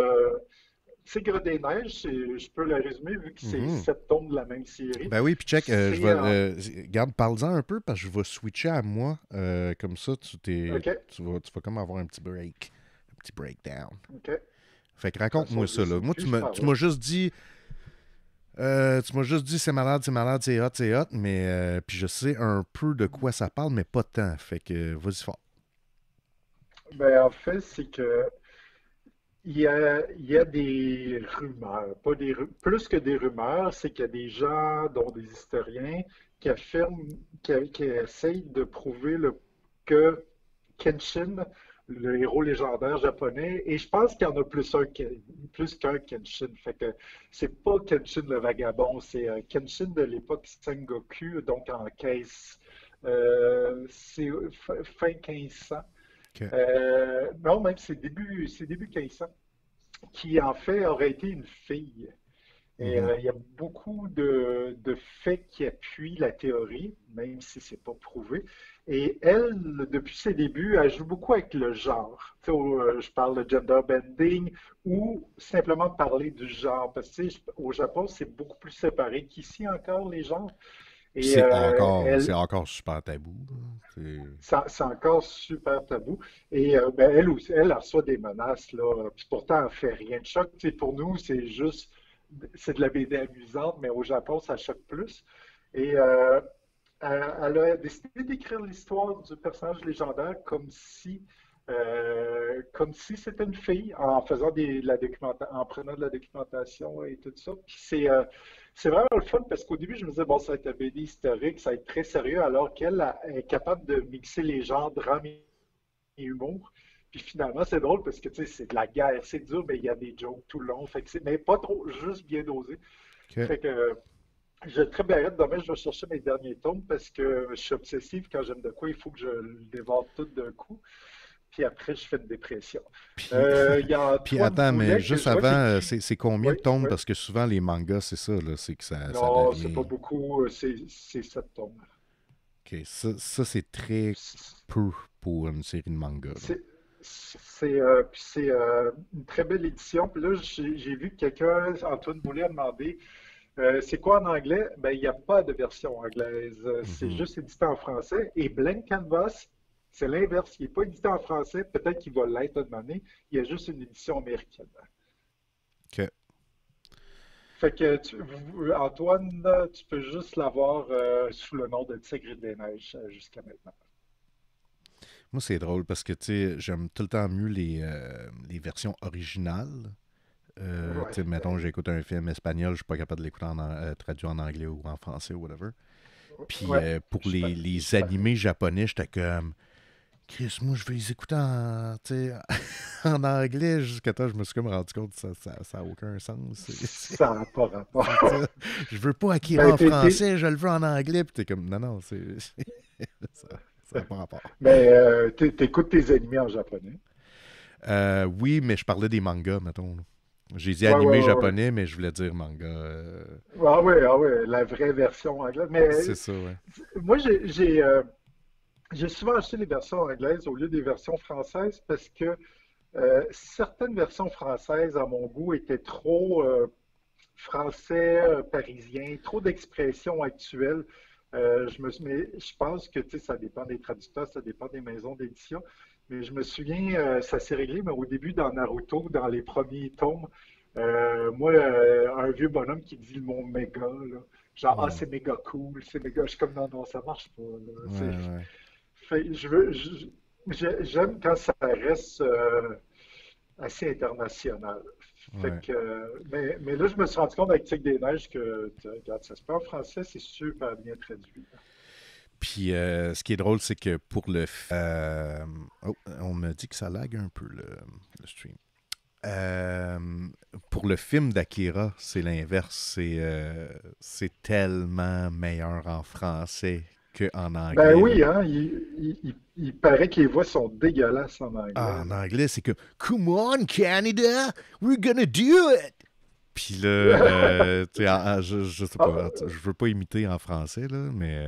Tigre des Neiges, je peux le résumer vu que c'est Mhm. 7 tomes de la même série. Ben oui, puis check, je vais. C'est en... Garde, parle-en un peu parce que je vais switcher à moi. Comme ça, OK, tu vas comme avoir un petit break. Un petit breakdown. OK. Fait que Ça raconte-moi sort ça, là. dessine Moi, plus, je tu parle. m'as juste dit. Tu m'as juste dit c'est malade, c'est hot, mais puis je sais un peu de quoi ça parle, mais pas tant. Fait que vas-y fort. Ben, en fait, c'est que il y a des rumeurs, pas plus que des rumeurs, c'est qu'il y a des gens, dont des historiens, qui affirment, qui essayent de prouver que Kenshin, le héros légendaire japonais, et je pense qu'il y en a plus qu'un Kenshin. Fait que c'est pas Kenshin le vagabond, c'est Kenshin de l'époque Sengoku, donc en caisse. C'est fin 1500. Ok. Non, même c'est début 1500, qui en fait aurait été une fille. Et Mhm. il y a beaucoup de faits qui appuient la théorie, même si c'est pas prouvé. Et elle, depuis ses débuts, elle joue beaucoup avec le genre. Tu sais, je parle de gender bending ou simplement parler du genre. Parce que tu sais, au Japon, c'est beaucoup plus séparé qu'ici encore, les genres. Puis Et c'est elle, encore super tabou, là. c'est encore super tabou. Et ben, elle aussi, elle reçoit des menaces, là. Puis pourtant, elle ne fait rien de choc. Tu sais, pour nous, c'est de la BD amusante, mais au Japon, ça choque plus. Et elle a décidé d'écrire l'histoire du personnage légendaire comme si c'était une fille, en faisant en prenant de la documentation et tout ça. Puis c'est vraiment le fun parce qu'au début, je me disais, bon, ça va être un BD historique, ça va être très sérieux, alors qu'elle est capable de mixer les genres drame et humour. Puis finalement, c'est drôle parce que tu sais, c'est de la guerre, c'est dur, mais il y a des jokes tout le long. Fait que mais pas trop, juste bien dosé. Ok. Fait que j'ai très bien hâte. Demain, je vais chercher mes derniers tomes parce que je suis obsessif. Quand j'aime de quoi, il faut que je le dévore tout d'un coup. Puis après, je fais une dépression. Puis, Il y a puis Antoine attends, mais Boulet que juste je vois avant, qui écrit. c'est combien Oui, de tomes? oui. Parce que souvent, les mangas, c'est ça, là. C'est que ça Non, c'est pas devient. beaucoup. C'est 7 tomes. Ok, ça c'est très peu pour une série de manga, là. C'est puis c'est une très belle édition. Puis là, j'ai vu que quelqu'un, Antoine Boulet, a demandé c'est quoi en anglais? Ben, il n'y a pas de version anglaise. C'est Mhm. juste édité en français. Et Blank Canvas, c'est l'inverse. Il n'est pas édité en français. Peut-être qu'il va l'être une année. Il y a juste une édition américaine. Ok. Fait que, Antoine, tu peux juste l'avoir sous le nom de Tigre des Neiges jusqu'à maintenant. Moi, c'est drôle parce que, tu sais, j'aime tout le temps mieux les versions originales. Tu Ouais, sais, mettons, ben, j'écoute un film espagnol, je suis pas capable de l'écouter traduit en anglais ou en français ou whatever. Puis ouais, pour je les suis pareil. animés japonais, j'étais comme, Chris, moi, je vais les écouter tu sais, en anglais jusqu'à temps, je me suis comme rendu compte que ça a aucun sens. Ça n'a pas rapport. C'est ça. Je veux pas Akira Ben, en français, je le veux en anglais. Puis t'es comme, non, non, ça, ça n'a pas rapport. mais t'écoutes tes animés en japonais. Oui, mais je parlais des mangas, mettons, là. J'ai dit Ouais, ouais, animé ouais, ouais. japonais, mais je voulais dire manga. Ah ouais, la vraie version anglaise. Mais C'est ça, ouais. moi, j'ai souvent acheté les versions anglaises au lieu des versions françaises parce que Certaines versions françaises, à mon goût, étaient trop français parisien, trop d'expressions actuelles. Mais je pense que tu sais, ça dépend des traducteurs, ça dépend des maisons d'édition. Mais je me souviens, ça s'est réglé, mais au début, dans Naruto, dans les premiers tomes, moi, un vieux bonhomme qui dit le mot méga, là, genre, ah, Hmm. c'est méga cool, c'est méga. Je suis comme, non, non, ça marche pas, là. Ouais, ouais. J'aime quand ça reste assez international. Ouais. Mais là, je me suis rendu compte avec Tic des Neiges que, regarde, ça se peut en français, c'est super bien traduit. Puis ce qui est drôle, c'est que pour oh, on me dit que ça lag un peu le stream. Euh, pour le film d'Akira, c'est l'inverse. C'est tellement meilleur en français qu'en Ben anglais, là. oui, hein, il paraît que les voix sont dégueulasses en Ah, anglais, en là. anglais, c'est que Come on, Canada, we're gonna do it! Puis là, tu sais, je sais pas, Ah, je veux pas imiter en français, là, mais.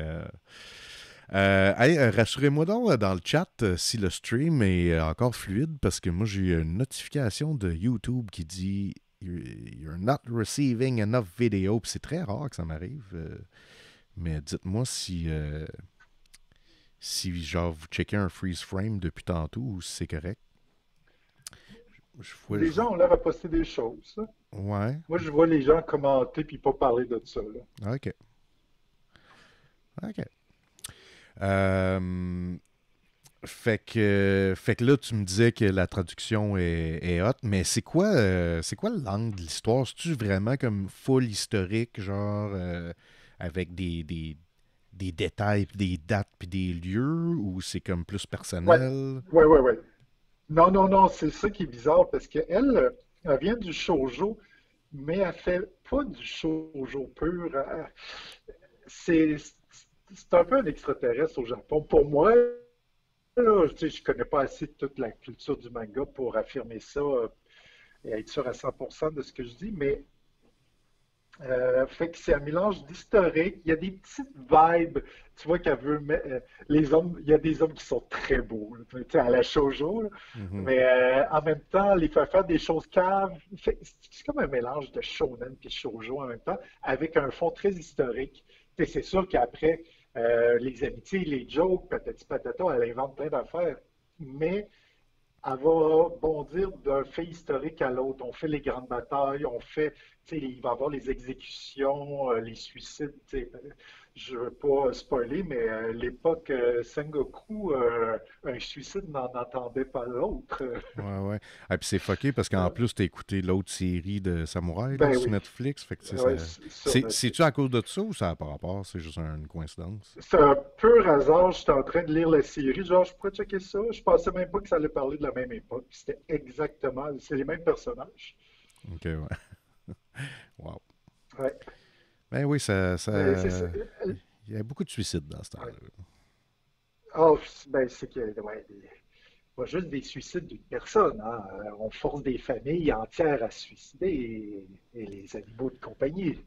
Hey, rassurez-moi donc dans le chat si le stream est encore fluide parce que moi j'ai eu une notification de YouTube qui dit You're not receiving enough video. Puis c'est très rare que ça m'arrive. Mais dites-moi si genre vous checkez un freeze frame depuis tantôt ou si c'est correct. les gens ont l'air à poster des choses, hein. Ouais, Moi, je vois les gens commenter puis pas parler de ça, là. ok. Ok. Euh, fait que là, tu me disais que la traduction est hot, mais c'est quoi le langue de l'histoire? C'est-tu vraiment comme full historique, genre avec des détails, puis des dates, puis des lieux, ou c'est comme plus Ouais, personnel? ouais. Non, non, non, c'est ça qui est bizarre parce qu'elle, elle vient du shoujo, mais elle fait pas du shoujo pur. C'est c'est un peu un extraterrestre au Japon. Pour moi, là, tu sais, je connais pas assez toute la culture du manga pour affirmer ça et être sûr à 100% de ce que je dis, mais fait que c'est un mélange d'historique. Il y a des petites vibes. Tu vois qu'elle veut les hommes. Il y a des hommes qui sont très beaux, là, tu sais, à la shoujo, là. Mhm. Mais en même temps, les faire faire des choses caves. C'est comme un mélange de shonen et shoujo en même temps, avec un fond très historique. Tu sais, c'est sûr qu'après, les amitiés, les jokes, patati patata, elle invente plein d'affaires. Mais elle va bondir d'un fait historique à l'autre. On fait les grandes batailles, on fait, tu sais, il va y avoir les exécutions, les suicides. Tu sais. Je ne veux pas spoiler, mais l'époque Sengoku, un suicide n'en attendait pas l'autre. Ouais, ouais. Ah, puis c'est fucké parce qu'en plus, t'as écouté l'autre série de Samouraï là, Ben sur oui, Netflix. Fait que, tu sais, ouais, sur C'est-tu à Netflix. cause de ça ou ça n'a pas rapport? C'est juste une coïncidence? C'est un pur hasard, j'étais en train de lire la série, genre je pourrais checker ça. Je pensais même pas que ça allait parler de la même époque. C'était exactement, c'est les mêmes personnages. Ok, ouais. Wow. Ouais. Ben oui, Mais c'est ça. il y a beaucoup de suicides dans ce Ouais. temps-là. Oh, ben, c'est que, ouais, pas juste des suicides d'une personne, hein. On force des familles entières à se suicider et les animaux de compagnie.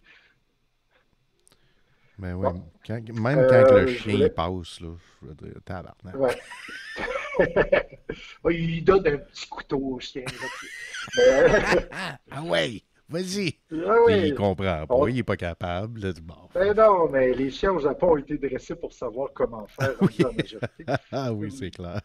Ben ouais, Bon, même quand que le je chien il voulais. passe, là, je veux dire, tabarnak. Ouais. Ouais, il donne un petit couteau au chien, là, mais, Ah ouais, vas-y! ah Puis il oui, comprend pas, il est pas capable. Là, bon, ben non, mais les chiens au Japon ont été dressés pour savoir comment faire oui, rendu en majorité. ah oui, c'est clair.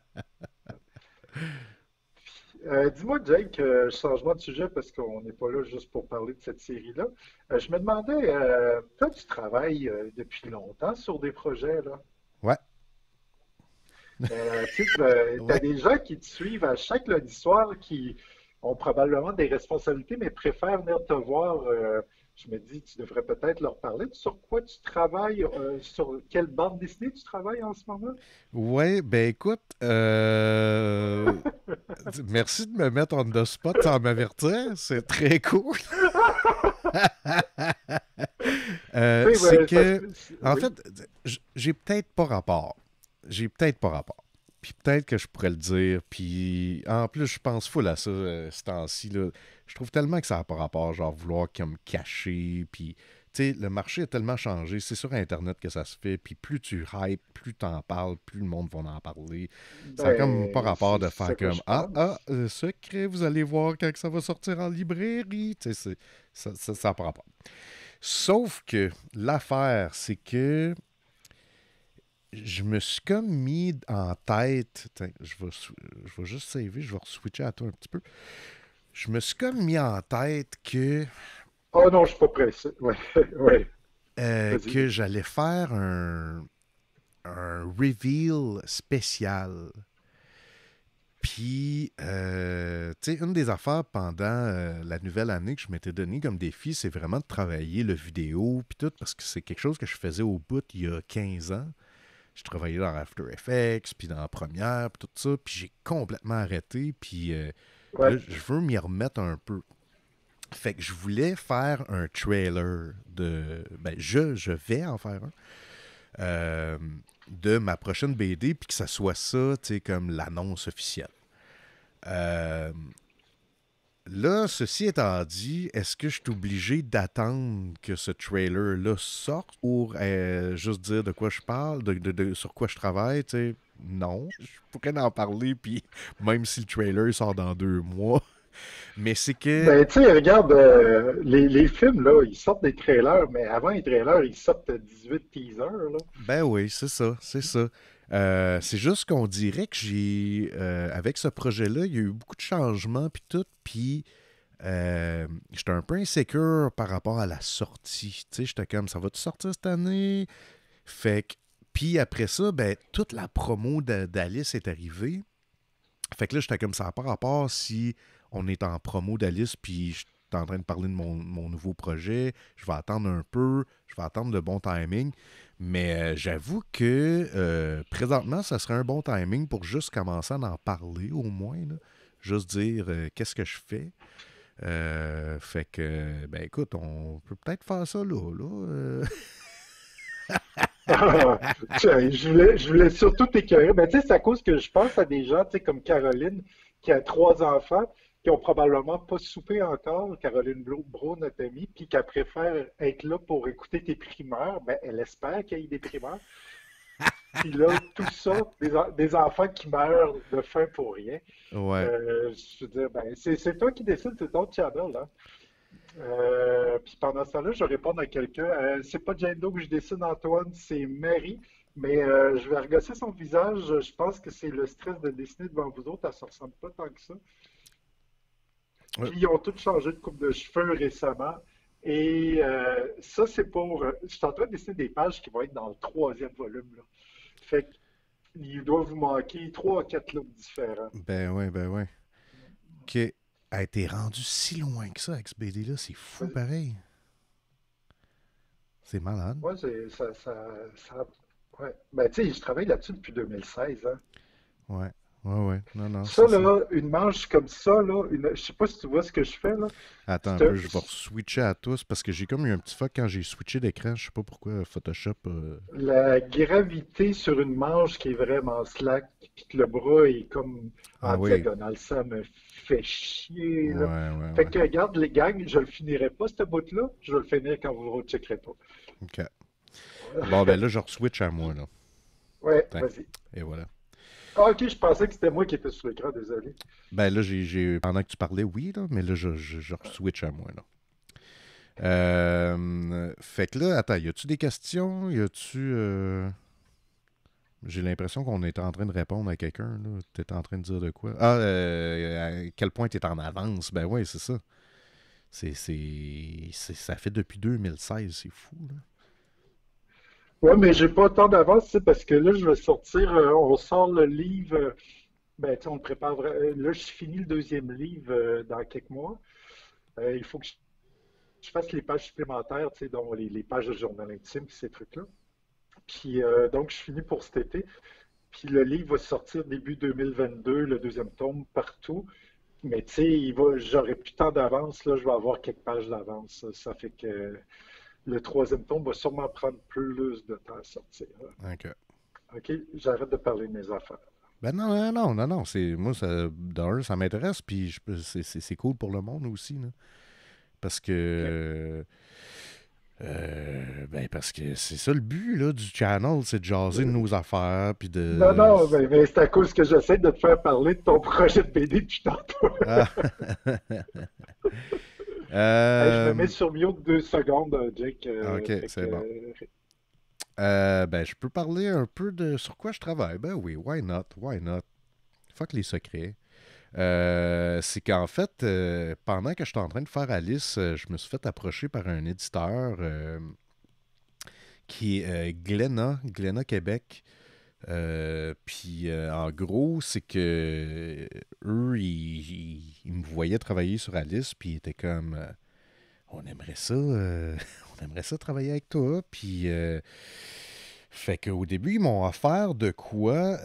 Dis-moi, Jake, changement de sujet parce qu'on n'est pas là juste pour parler de cette série-là. Je me demandais, toi, tu travailles depuis longtemps sur des projets, là. Ouais, Tu sais, t'as ouais. des gens qui te suivent à chaque lundi soir qui ont probablement des responsabilités, mais préfèrent venir te voir. Je me dis, tu devrais peut-être leur parler. Sur quoi tu travailles? Sur quelle bande dessinée tu travailles en ce moment? Ouais, ben écoute, merci de me mettre on the spot sans m'avertir, c'est très cool. Tu sais, C'est ouais, parce que, que, en oui. fait, j'ai peut-être pas rapport. J'ai peut-être pas rapport. Puis peut-être que je pourrais le dire. Puis en plus, je pense full à ça ce temps-ci. Là. Je trouve tellement que ça n'a pas rapport, genre vouloir comme cacher. Puis sais, le marché a tellement changé. C'est sur Internet que ça se fait. Puis plus tu hype, plus t'en parles, plus le monde va en parler. Ça a comme pas Ben, rapport c'est de ça faire que comme je pense. secret, vous allez voir quand que ça va sortir en librairie. Tu sais, ça n'a pas rapport. Sauf que l'affaire, c'est que je me suis comme mis en tête. Tiens, je vais juste saver, je vais switcher à toi un petit peu. Je me suis comme mis en tête Oh non, je suis pas pressé. Ouais, ouais, vas-y. que j'allais faire un reveal spécial. Puis, tu sais, une des affaires pendant la nouvelle année que je m'étais donné comme défi, c'est vraiment de travailler le vidéo, puis tout, parce que c'est quelque chose que je faisais au bout il y a 15 ans. Je travaillais dans After Effects, puis dans Premiere, puis tout ça, puis j'ai complètement arrêté, puis Ouais. là, je veux m'y remettre un peu. Fait que je voulais faire un trailer de... Ben, je vais en faire un. euh, de ma prochaine BD, puis que ça soit ça, tu sais, comme l'annonce officielle. Euh, Là, ceci étant dit, est-ce que je suis obligé d'attendre que ce trailer-là sorte pour juste dire de quoi je parle, sur quoi je travaille, tu sais? Non, je pourrais en parler, puis même si le trailer sort dans 2 mois. Mais c'est que, Ben, tu sais, regarde, les films, là, ils sortent des trailers, mais avant les trailers, ils sortent 18 teasers, là. ben oui, c'est ça, c'est ça. C'est juste qu'on dirait que avec ce projet-là, il y a eu beaucoup de changements, puis tout, puis j'étais un peu insécure par rapport à la sortie. Tu sais, j'étais comme, ça va-tu sortir cette année? Fait que, puis après ça, ben, toute la promo d'Alice est arrivée. Fait que là, j'étais comme, ça n'a pas rapport si on est en promo d'Alice, puis je suis en train de parler de mon nouveau projet. Je vais attendre un peu, je vais attendre le bon timing. Mais j'avoue que présentement, ça serait un bon timing pour juste commencer à en parler au moins. Là. Juste dire qu'est-ce que je fais. Fait que, ben écoute, on peut peut-être faire ça là. Tiens, je voulais surtout t'écœurer. Ben, tu sais, c'est à cause que je pense à des gens, tu sais, comme Caroline, qui a 3 enfants, qui ont probablement pas soupé encore, Caroline Bro, notre amie, puis qui préfère être là pour écouter tes primeurs. Ben, elle espère qu'il y ait des primeurs. Puis là, tout ça, des enfants qui meurent de faim pour rien. Ouais. Je veux dire, ben, c'est toi qui décides, c'est ton channel, hein. Puis pendant ce temps-là, je vais répondre à quelqu'un. C'est pas Jane Doe que je dessine, Antoine, c'est Marie. Mais je vais regosser son visage. Je pense que c'est le stress de dessiner devant vous autres. Elle se ressemble pas tant que ça. Ouais. Puis ils ont tous changé de coupe de cheveux récemment. Et ça, c'est pour. Je suis en train de dessiner des pages qui vont être dans le troisième volume, là. Fait qu'il doit vous manquer 3 ou 4 looks différents. Ben ouais, ben ouais. OK. A été rendu si loin que ça avec ce BD-là, c'est fou pareil. C'est malade. Ouais, ouais. Ben, tu sais, je travaille là-dessus depuis 2016, hein. Ouais. Ouais, ouais. Non, non, Ça, c'est ça. là, une manche comme ça, là, je sais pas si tu vois ce que je fais, là. Attends un C'est peu, je vais switcher à tous parce que j'ai comme eu un petit fuck quand j'ai switché d'écran. Je sais pas pourquoi Photoshop. la gravité sur une manche qui est vraiment slack, puis que le bras est comme Ah en oui. diagonale. Ça me fait chier, là. Ouais, ouais, Fait ouais. que, regarde, les gangs, je le finirai pas, ce bout-là. Je vais le finir quand vous ne recheckerez pas. OK. Bon, ben là, je re-switch à moi, là. Ouais, Tiens. vas-y. Et voilà. Ah, ok, je pensais que c'était moi qui étais sur l'écran, désolé. Ben là, pendant que tu parlais, oui, là, mais là, je re-switch à moi, là. Fait que là, attends, y a-tu des questions? Y a-tu. J'ai l'impression qu'on est en train de répondre à quelqu'un, là. T'es en train de dire de quoi? Ah, à quel point t'es en avance? Ben ouais, c'est ça. Ça fait depuis 2016, c'est fou, là. Ouais, mais j'ai pas tant d'avance, tu sais, parce que là, je vais sortir, on sort le livre, ben, tu sais, on le prépare, là, je finis le deuxième livre dans quelques mois. Il faut que je fasse les pages supplémentaires, tu sais, dont les pages de journal intime, puis ces trucs-là. Puis, donc, je finis pour cet été. Puis, le livre va sortir début 2022, le deuxième tome, partout. Mais, tu sais, j'aurai plus tant d'avance, là, je vais avoir quelques pages d'avance. Ça fait que le troisième tome va sûrement prendre plus de temps à sortir, là. OK. OK, j'arrête de parler de mes affaires. Ben non, non, non, non, non. Moi, d'un, ça m'intéresse, puis c'est cool pour le monde aussi, là. Parce OK. que Ben parce que c'est ça le but là, du channel, c'est de jaser de nos affaires, puis Non, de... non, mais c'est à cause que j'essaie de te faire parler de ton projet de BD depuis tantôt. Ah. Hey, je me mets Euh, sur mute 2 secondes, Jake. ok, Fait que, c'est bon. Ben, je peux parler un peu de sur quoi je travaille. Ben oui, why not, why not. Fuck les secrets. C'est qu'en fait, pendant que j'étais en train de faire Alice, je me suis fait approcher par un éditeur qui est Glénat Québec. Puis en gros, c'est que eux, ils me voyaient travailler sur Alice, puis ils étaient comme, on aimerait ça, on aimerait ça travailler avec toi. Puis fait qu'au début, ils m'ont offert de quoi.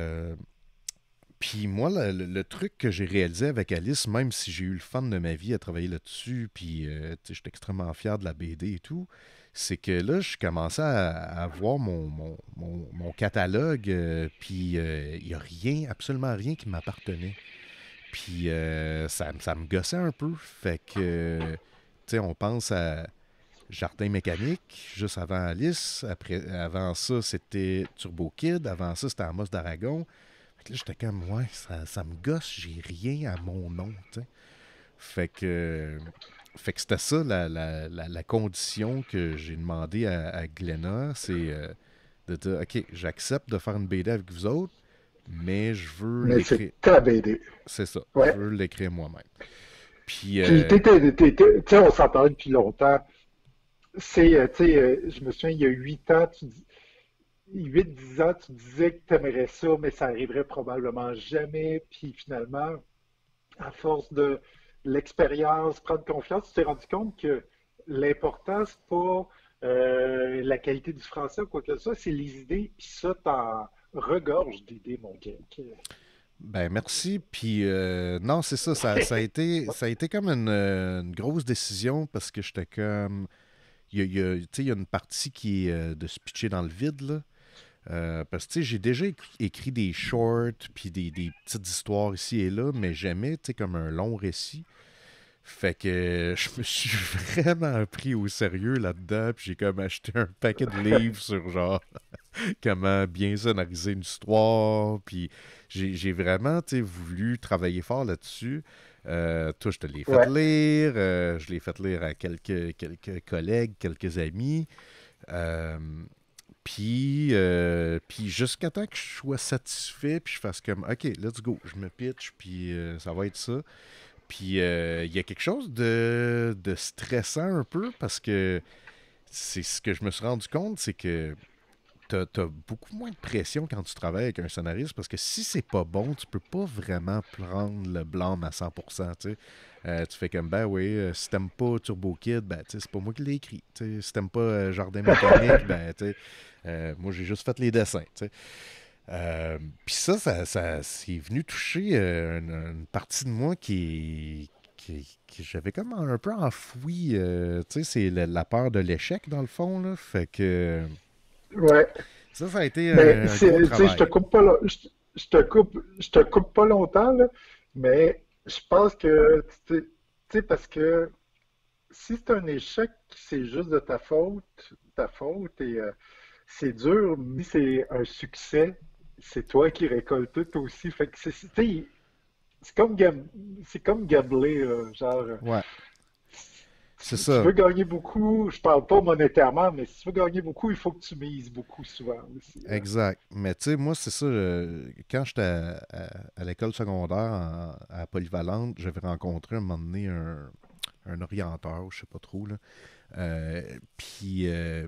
Puis moi, le truc que j'ai réalisé avec Alice, même si j'ai eu le fun de ma vie à travailler là-dessus, puis tu sais, j'étais extrêmement fier de la BD et tout, c'est que là, je commençais à voir mon catalogue, puis il n'y a rien, absolument rien qui m'appartenait. Puis ça me gossait un peu. Fait que, tu sais, on pense à Jardin mécanique, juste avant Alice. Avant ça, c'était Turbo Kid. Avant ça, c'était Amos d'Aragon. Fait que là, j'étais comme, ouais, ça me gosse, j'ai rien à mon nom, tu sais. Fait que, fait que c'était ça la condition que j'ai demandé à Glenna, c'est de dire, OK, j'accepte de faire une BD avec vous autres, mais je veux mais c'est l'écrire. ta BD. C'est ça, je Ouais. veux l'écrire moi-même. Puis, Puis, tu sais, on s'en parle depuis longtemps. Tu sais, je me souviens, il y a 8 ans, 8, 10 ans, tu disais que tu aimerais ça, mais ça arriverait probablement jamais. Puis finalement, à force de l'expérience, prendre confiance, tu t'es rendu compte que l'important, c'est pas la qualité du français ou quoi que ce soit, c'est les idées. Puis ça, t'en regorge d'idées, mon gars. ben merci. Puis non, c'est ça, ça a été comme une grosse décision parce que j'étais comme, tu sais, il y a une partie qui est de se pitcher dans le vide, là. Parce que tu sais, j'ai déjà écrit des shorts puis des petites histoires ici et là, mais jamais, tu sais, comme un long récit. Fait que je me suis vraiment pris au sérieux là-dedans, puis j'ai comme acheté un paquet de livres sur genre comment bien scénariser une histoire, puis j'ai vraiment, tu sais, voulu travailler fort là-dessus. Toi, je te l'ai fait Ouais, lire, je l'ai fait lire à quelques collègues, quelques amis. Euh, puis jusqu'à temps que je sois satisfait, puis je fasse comme, OK, let's go, je me pitch, puis ça va être ça. Puis il y a quelque chose de stressant un peu parce que c'est ce que je me suis rendu compte, c'est que t'as beaucoup moins de pression quand tu travailles avec un scénariste parce que si c'est pas bon, tu peux pas vraiment prendre le blâme à 100%, tu sais. Tu fais comme, ben oui, si t'aimes pas Turbo Kid, ben tu sais, c'est pas moi qui l'ai écrit. Tu sais, si t'aimes pas Jardin Mécanique, ben tu sais, moi j'ai juste fait les dessins, tu sais. Puis c'est venu toucher une partie de moi que j'avais comme un peu enfoui. Tu sais, c'est la peur de l'échec, dans le fond, là. Fait que ouais. ça a été Ben, un gros tu sais, je te travail. coupe pas, je te coupe pas longtemps, là, mais je pense que, tu sais, parce que si c'est un échec, c'est juste de ta faute, et c'est dur, mais c'est un succès, c'est toi qui récoltes tout aussi. Fait que tu sais, c'est comme, c'est comme gambler, là, genre, Ouais, c'est si tu ça. veux gagner beaucoup, je parle pas monétairement, mais si tu veux gagner beaucoup, il faut que tu mises beaucoup souvent aussi, là. Exact. Mais tu sais, moi, c'est ça. Quand j'étais à l'école secondaire à Polyvalente, j'avais rencontré un moment donné un orienteur, je sais pas trop, là. Puis,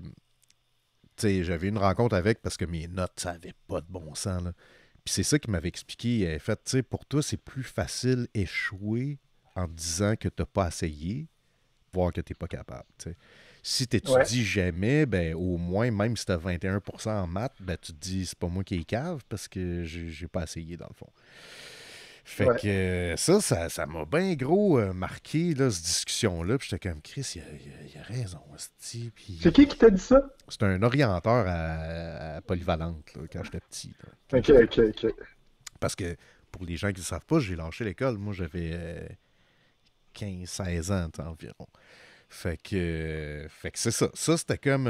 tu sais, j'avais une rencontre avec parce que mes notes, ça avait pas de bon sens, là. Puis c'est ça qu'il m'avait expliqué. Il avait fait, tu sais, pour toi, c'est plus facile échouer en te disant que t'as pas essayé, voire que t'es pas capable, tu sais. Si Ouais, t'étudies jamais, ben au moins, même si t'as 21% en maths, ben tu te dis, c'est pas moi qui est cave parce que j'ai pas essayé, dans le fond. Fait ouais. que ça m'a bien gros marqué, là, cette discussion-là. Puis j'étais comme, Chris, il a raison, hostie. C'est Puis qui t'a dit ça? c'est un orienteur à Polyvalente, là, quand j'étais petit. Là, quand Ok, j'étais... ok, ok. Parce que, pour les gens qui ne savent pas, j'ai lâché l'école. Moi, j'avais 15-16 ans, tu sais, environ. Fait que c'est ça. Ça, c'était comme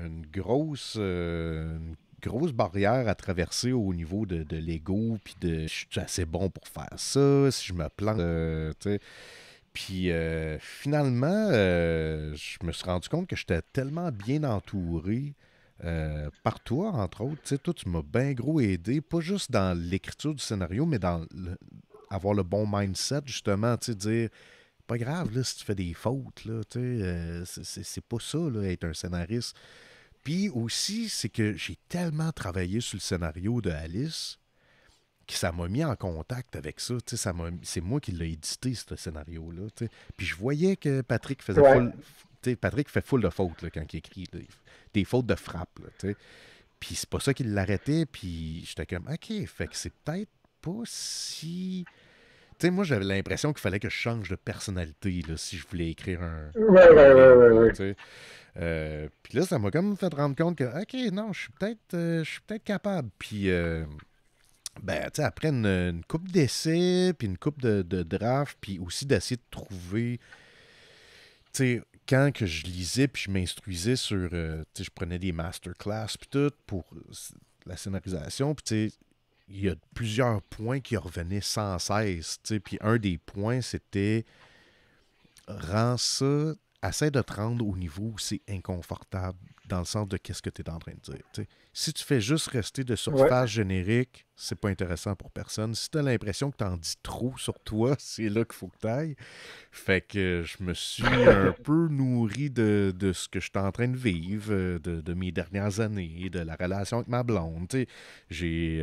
une grosse barrière à traverser au niveau de l'ego, puis de je suis assez bon pour faire ça, si je me plante, tu sais. Puis finalement, je me suis rendu compte que j'étais tellement bien entouré par toi, entre autres. Tu sais, toi, tu m'as bien gros aidé, pas juste dans l'écriture du scénario, mais dans avoir le bon mindset, justement, tu sais, dire, pas grave, là, si tu fais des fautes, là, tu sais, c'est pas ça, là, être un scénariste. Puis aussi, c'est que j'ai tellement travaillé sur le scénario de Alice que ça m'a mis en contact avec ça. Tu sais, c'est moi qui l'ai édité, ce scénario-là. Tu sais. Puis je voyais que Patrick faisait Ouais. full. Tu sais, Patrick fait full de fautes là, quand il écrit. Là. Des fautes de frappe. Là, tu sais. Puis c'est pas ça qui l'arrêtait. Puis j'étais comme, OK, fait que c'est peut-être pas si. Tu sais, moi, j'avais l'impression qu'il fallait que je change de personnalité là, si je voulais écrire Ouais, un ouais, ouais, livre. ouais, Là, ouais. tu sais. Puis là, ça m'a comme fait rendre compte que, OK, non, je suis peut-être capable. Puis, ben, tu sais, après une coupe d'essais, puis une coupe de draft, puis aussi d'essayer de trouver, tu sais, quand que je lisais, puis je m'instruisais sur, tu sais, je prenais des masterclass, puis tout, pour la scénarisation, puis tu sais, il y a plusieurs points qui revenaient sans cesse, tu sais, puis un des points, c'était rends ça, essaie de te rendre au niveau où c'est inconfortable, dans le sens de qu'est-ce que tu es en train de dire. T'sais. Si tu fais juste rester de Ouais. surface générique, c'est pas intéressant pour personne. Si tu as l'impression que tu en dis trop sur toi, c'est là qu'il faut que tu ailles. Fait que je me suis un peu nourri de ce que je suis en train de vivre, de mes dernières années, de la relation avec ma blonde. T'sais. J'ai.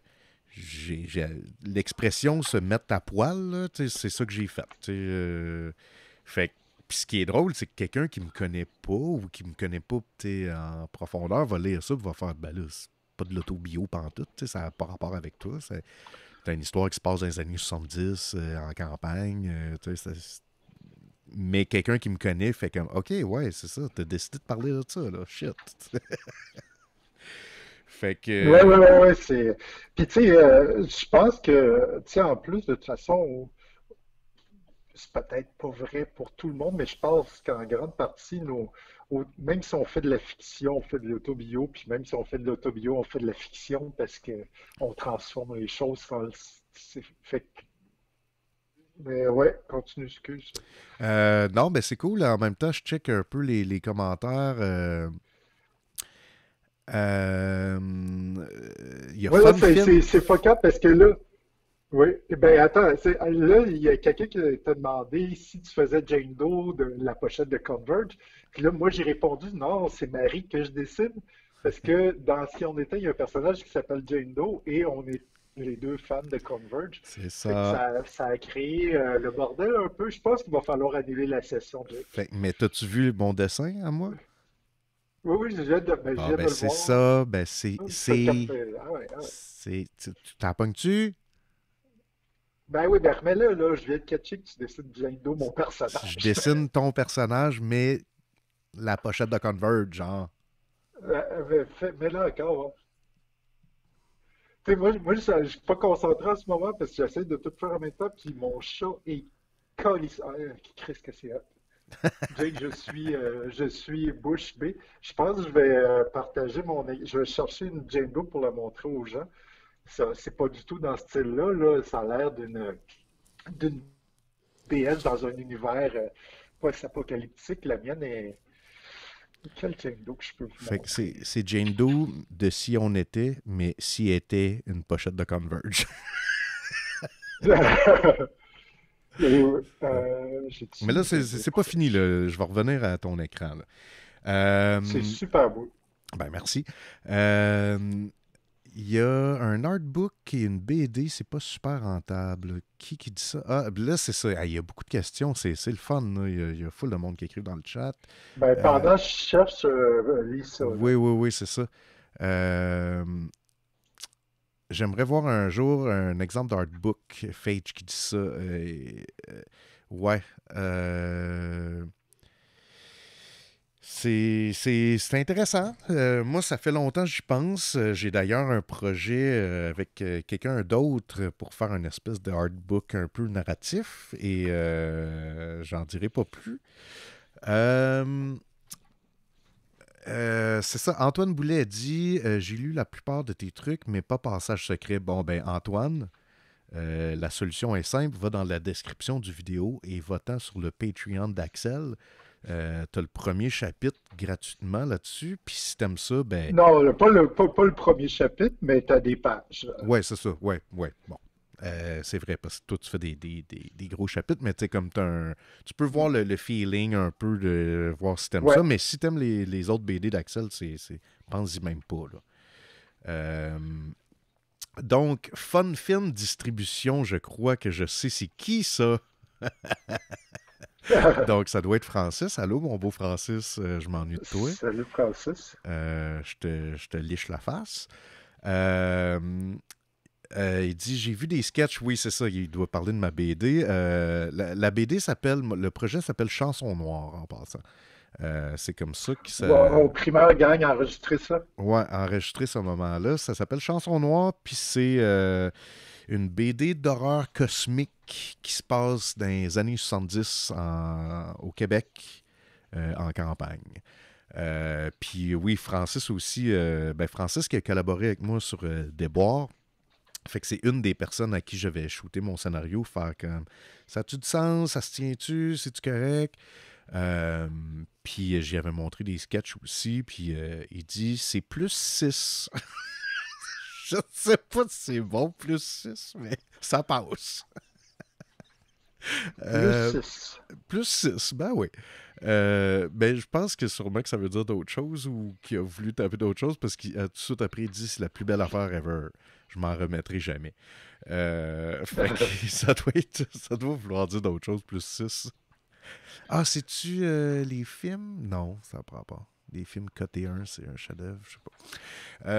L'expression se mettre à poil, là, c'est ça que j'ai fait. Fait que, puis ce qui est drôle, c'est que quelqu'un qui me connaît pas ou qui me connaît pas en profondeur va lire ça et va faire ben là, c'est pas de l'autobio pantoute, ça n'a pas rapport avec toi. C'est une histoire qui se passe dans les années 70 en campagne. Mais quelqu'un qui me connaît fait comme OK, ouais, c'est ça, t'as décidé de parler de ça, là. Shit. Fait Ouais, ouais, que ouais, ouais, c'est. Puis, tu sais, je pense que, tu sais, en plus, de toute façon, c'est peut-être pas vrai pour tout le monde, mais je pense qu'en grande partie, même si on fait de la fiction, on fait de l'autobio, puis même si on fait de l'autobio, on fait de la fiction parce que on transforme les choses fait mais ouais, continue, excuse. non, ben c'est cool. En même temps, je check un peu les commentaires. Il y a Ouais, là, Fun Film. c'est fuckable parce que là, oui, eh ben attends, là, il y a quelqu'un qui t'a demandé si tu faisais Jane Doe de la pochette de Converge. Puis là, moi, j'ai répondu non, c'est Marie que je dessine. Parce que dans Si on était, il y a un personnage qui s'appelle Jane Doe et on est les deux fans de Converge. C'est Fait que ça. ça a créé le bordel un peu. Je pense qu'il va falloir annuler la session, Jake. Mais t'as-tu vu mon dessin à moi? Oui, oui, je Ah, viens ben de le c'est voir. ça. Ben Fait ah ouais, ah ouais. tu t'en pognes-tu? Ben oui, ben remets-le, là. Je viens de catcher que tu dessines Jane Doe, mon Je personnage. dessine ton personnage, mais la pochette de Converge, genre. Mets-le encore, hein. Tu sais, je suis pas concentré en ce moment parce que j'essaie de tout faire en même temps, puis mon chat est calisse. Ah, Christ que c'est hot. Jake, je suis bouche bée. Je pense que je vais partager je vais chercher une Jane Doe pour la montrer aux gens. Ça, c'est pas du tout dans ce style-là, là. Ça a l'air d'une déesse dans un univers post-apocalyptique. La mienne est. Quelle Jane Doe que je peux vous Fait que montrer? c'est Jane Doe de Si on était, mais si était une pochette de Converge. Mais J'ai-tu là, une Jane Doe c'est pas fini, proche? là. Je vais revenir à ton écran, là. C'est Euh, super beau. ben, merci. Euh, Il y a un artbook et une BD, c'est pas super rentable. Qui dit ça? Ah, ben là, c'est ça. Ah, il y a beaucoup de questions, c'est le fun. Là. Il y a full de monde qui écrit dans le chat. Ben, Euh, pendant que je cherche, lis ça, là. oui, oui, oui, c'est ça. Euh, J'aimerais voir un jour un exemple d'artbook. Phage qui dit ça. Ouais. Euh, c'est intéressant. Moi, ça fait longtemps que j'y pense. J'ai d'ailleurs un projet avec quelqu'un d'autre pour faire une espèce de artbook un peu narratif et j'en dirai pas plus. Euh, c'est ça. Antoine Boulet a dit j'ai lu la plupart de tes trucs, mais pas passage secret. Bon, ben, Antoine, la solution est simple. Va dans la description du vidéo et va-t'en sur le Patreon d'Axel. T'as le premier chapitre gratuitement là-dessus. Puis si t'aimes ça, ben, Non, pas le premier chapitre, mais tu as des pages. ouais, c'est ça. Ouais, ouais. Bon. C'est vrai, parce que toi, tu fais des gros chapitres, mais tu sais, comme tu peux voir le feeling un peu de voir si t'aimes ça, Ouais. mais si t'aimes les autres BD d'Axel, pense-y même pas, là. Euh, donc, Fun Film Distribution, je crois que je sais c'est qui ça. Donc, ça doit être Francis. Allô, mon beau Francis, je m'ennuie de toi. Salut Francis. Je te liche la face. Euh, il dit j'ai vu des sketchs, oui, c'est ça, il doit parler de ma BD. La BD s'appelle, le projet s'appelle Chanson Noire en passant. C'est comme ça que ça. Au primaire, gang, enregistré ça. Ouais, enregistré ce moment-là. Ça s'appelle Chanson Noire, puis c'est une BD d'horreur cosmique qui se passe dans les années 70 au Québec, en campagne. Puis oui, Francis aussi, ben Francis qui a collaboré avec moi sur Déboire. Fait que c'est une des personnes à qui je vais shooter mon scénario, faire comme ça a-tu du sens, ça se tient-tu, c'est-tu correct? Euh, Puis j'y avais montré des sketchs aussi, puis il dit c'est plus 6. Je ne sais pas si c'est bon, plus 6, mais ça passe. Plus Euh, 6. Plus 6, ben oui. Ben, je pense que sûrement que ça veut dire d'autres choses ou qu'il a voulu taper d'autres choses parce qu'il a tout de suite après dit c'est la plus belle affaire ever. Je m'en remettrai jamais. Fait que ça doit vouloir dire d'autres choses, plus 6. Ah, c'est-tu les films? Non, ça prend pas. Les films côté 1, c'est un chef-d'œuvre, je sais pas.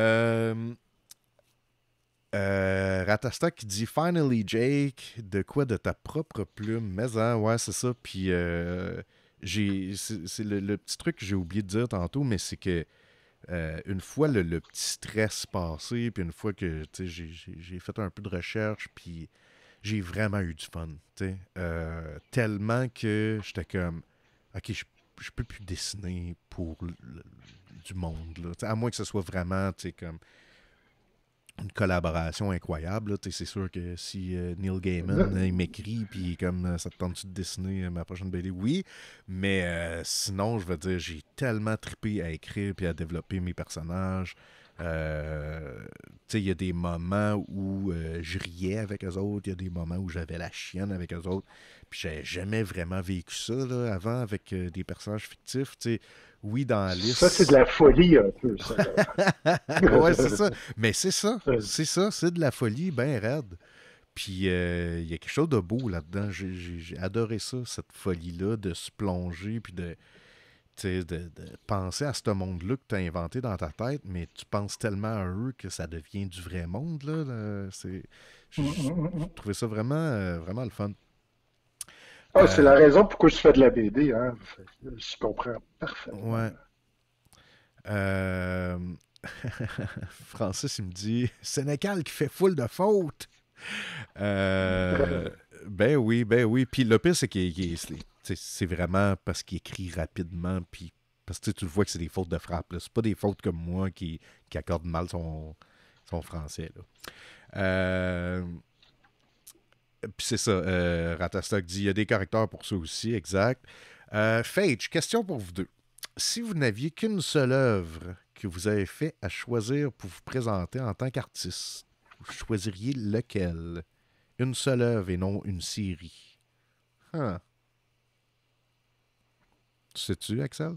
Ratasta qui dit Finally Jake, de quoi de ta propre plume? Mais hein, ouais, c'est ça. Puis c'est le petit truc que j'ai oublié de dire tantôt, mais c'est que une fois le petit stress passé, puis une fois que tu sais, j'ai fait un peu de recherche, puis j'ai vraiment eu du fun. Tu sais. Tellement que j'étais comme ok, je peux plus dessiner pour du monde. Là. Tu sais, à moins que ce soit vraiment tu sais, comme une collaboration incroyable. Là. C'est sûr que si Neil Gaiman il m'écrit puis comme ça te tente de dessiner ma prochaine BD, oui. Mais sinon, je veux dire, j'ai tellement trippé à écrire puis à développer mes personnages. Il y a des moments où je riais avec eux autres, il y a des moments où j'avais la chienne avec eux autres. Puis j'avais jamais vraiment vécu ça là, avant avec des personnages fictifs. T'sais. Oui, dans Ça, c'est de Alice. la folie un peu, ça. Ouais, c'est ça. Mais c'est ça. Euh, C'est ça. C'est de la folie bien raide. Puis il y a quelque chose de beau là-dedans. J'ai adoré ça, cette folie-là, de se plonger, puis de penser à ce monde-là que tu as inventé dans ta tête, mais tu penses tellement à eux que ça devient du vrai monde. Je trouvais ça vraiment, vraiment le fun. Ah, c'est la Euh, raison pourquoi je fais de la BD, hein. Je comprends parfaitement. ouais. Euh, Francis, il me dit Sénécal qui fait full de fautes. Euh, ben oui. Puis le pire, c'est c'est vraiment parce qu'il écrit rapidement. Puis parce que tu le vois que c'est des fautes de frappe. Là. C'est pas des fautes comme moi qui accorde mal son français. Là. Euh, Puis c'est ça. Ratastock dit il y a des correcteurs pour ça aussi, exact. Phage, question pour vous deux. Si vous n'aviez qu'une seule œuvre que vous avez fait à choisir pour vous présenter en tant qu'artiste, vous choisiriez lequel? Une seule œuvre et non une série. Huh. Tu sais-tu, Axel?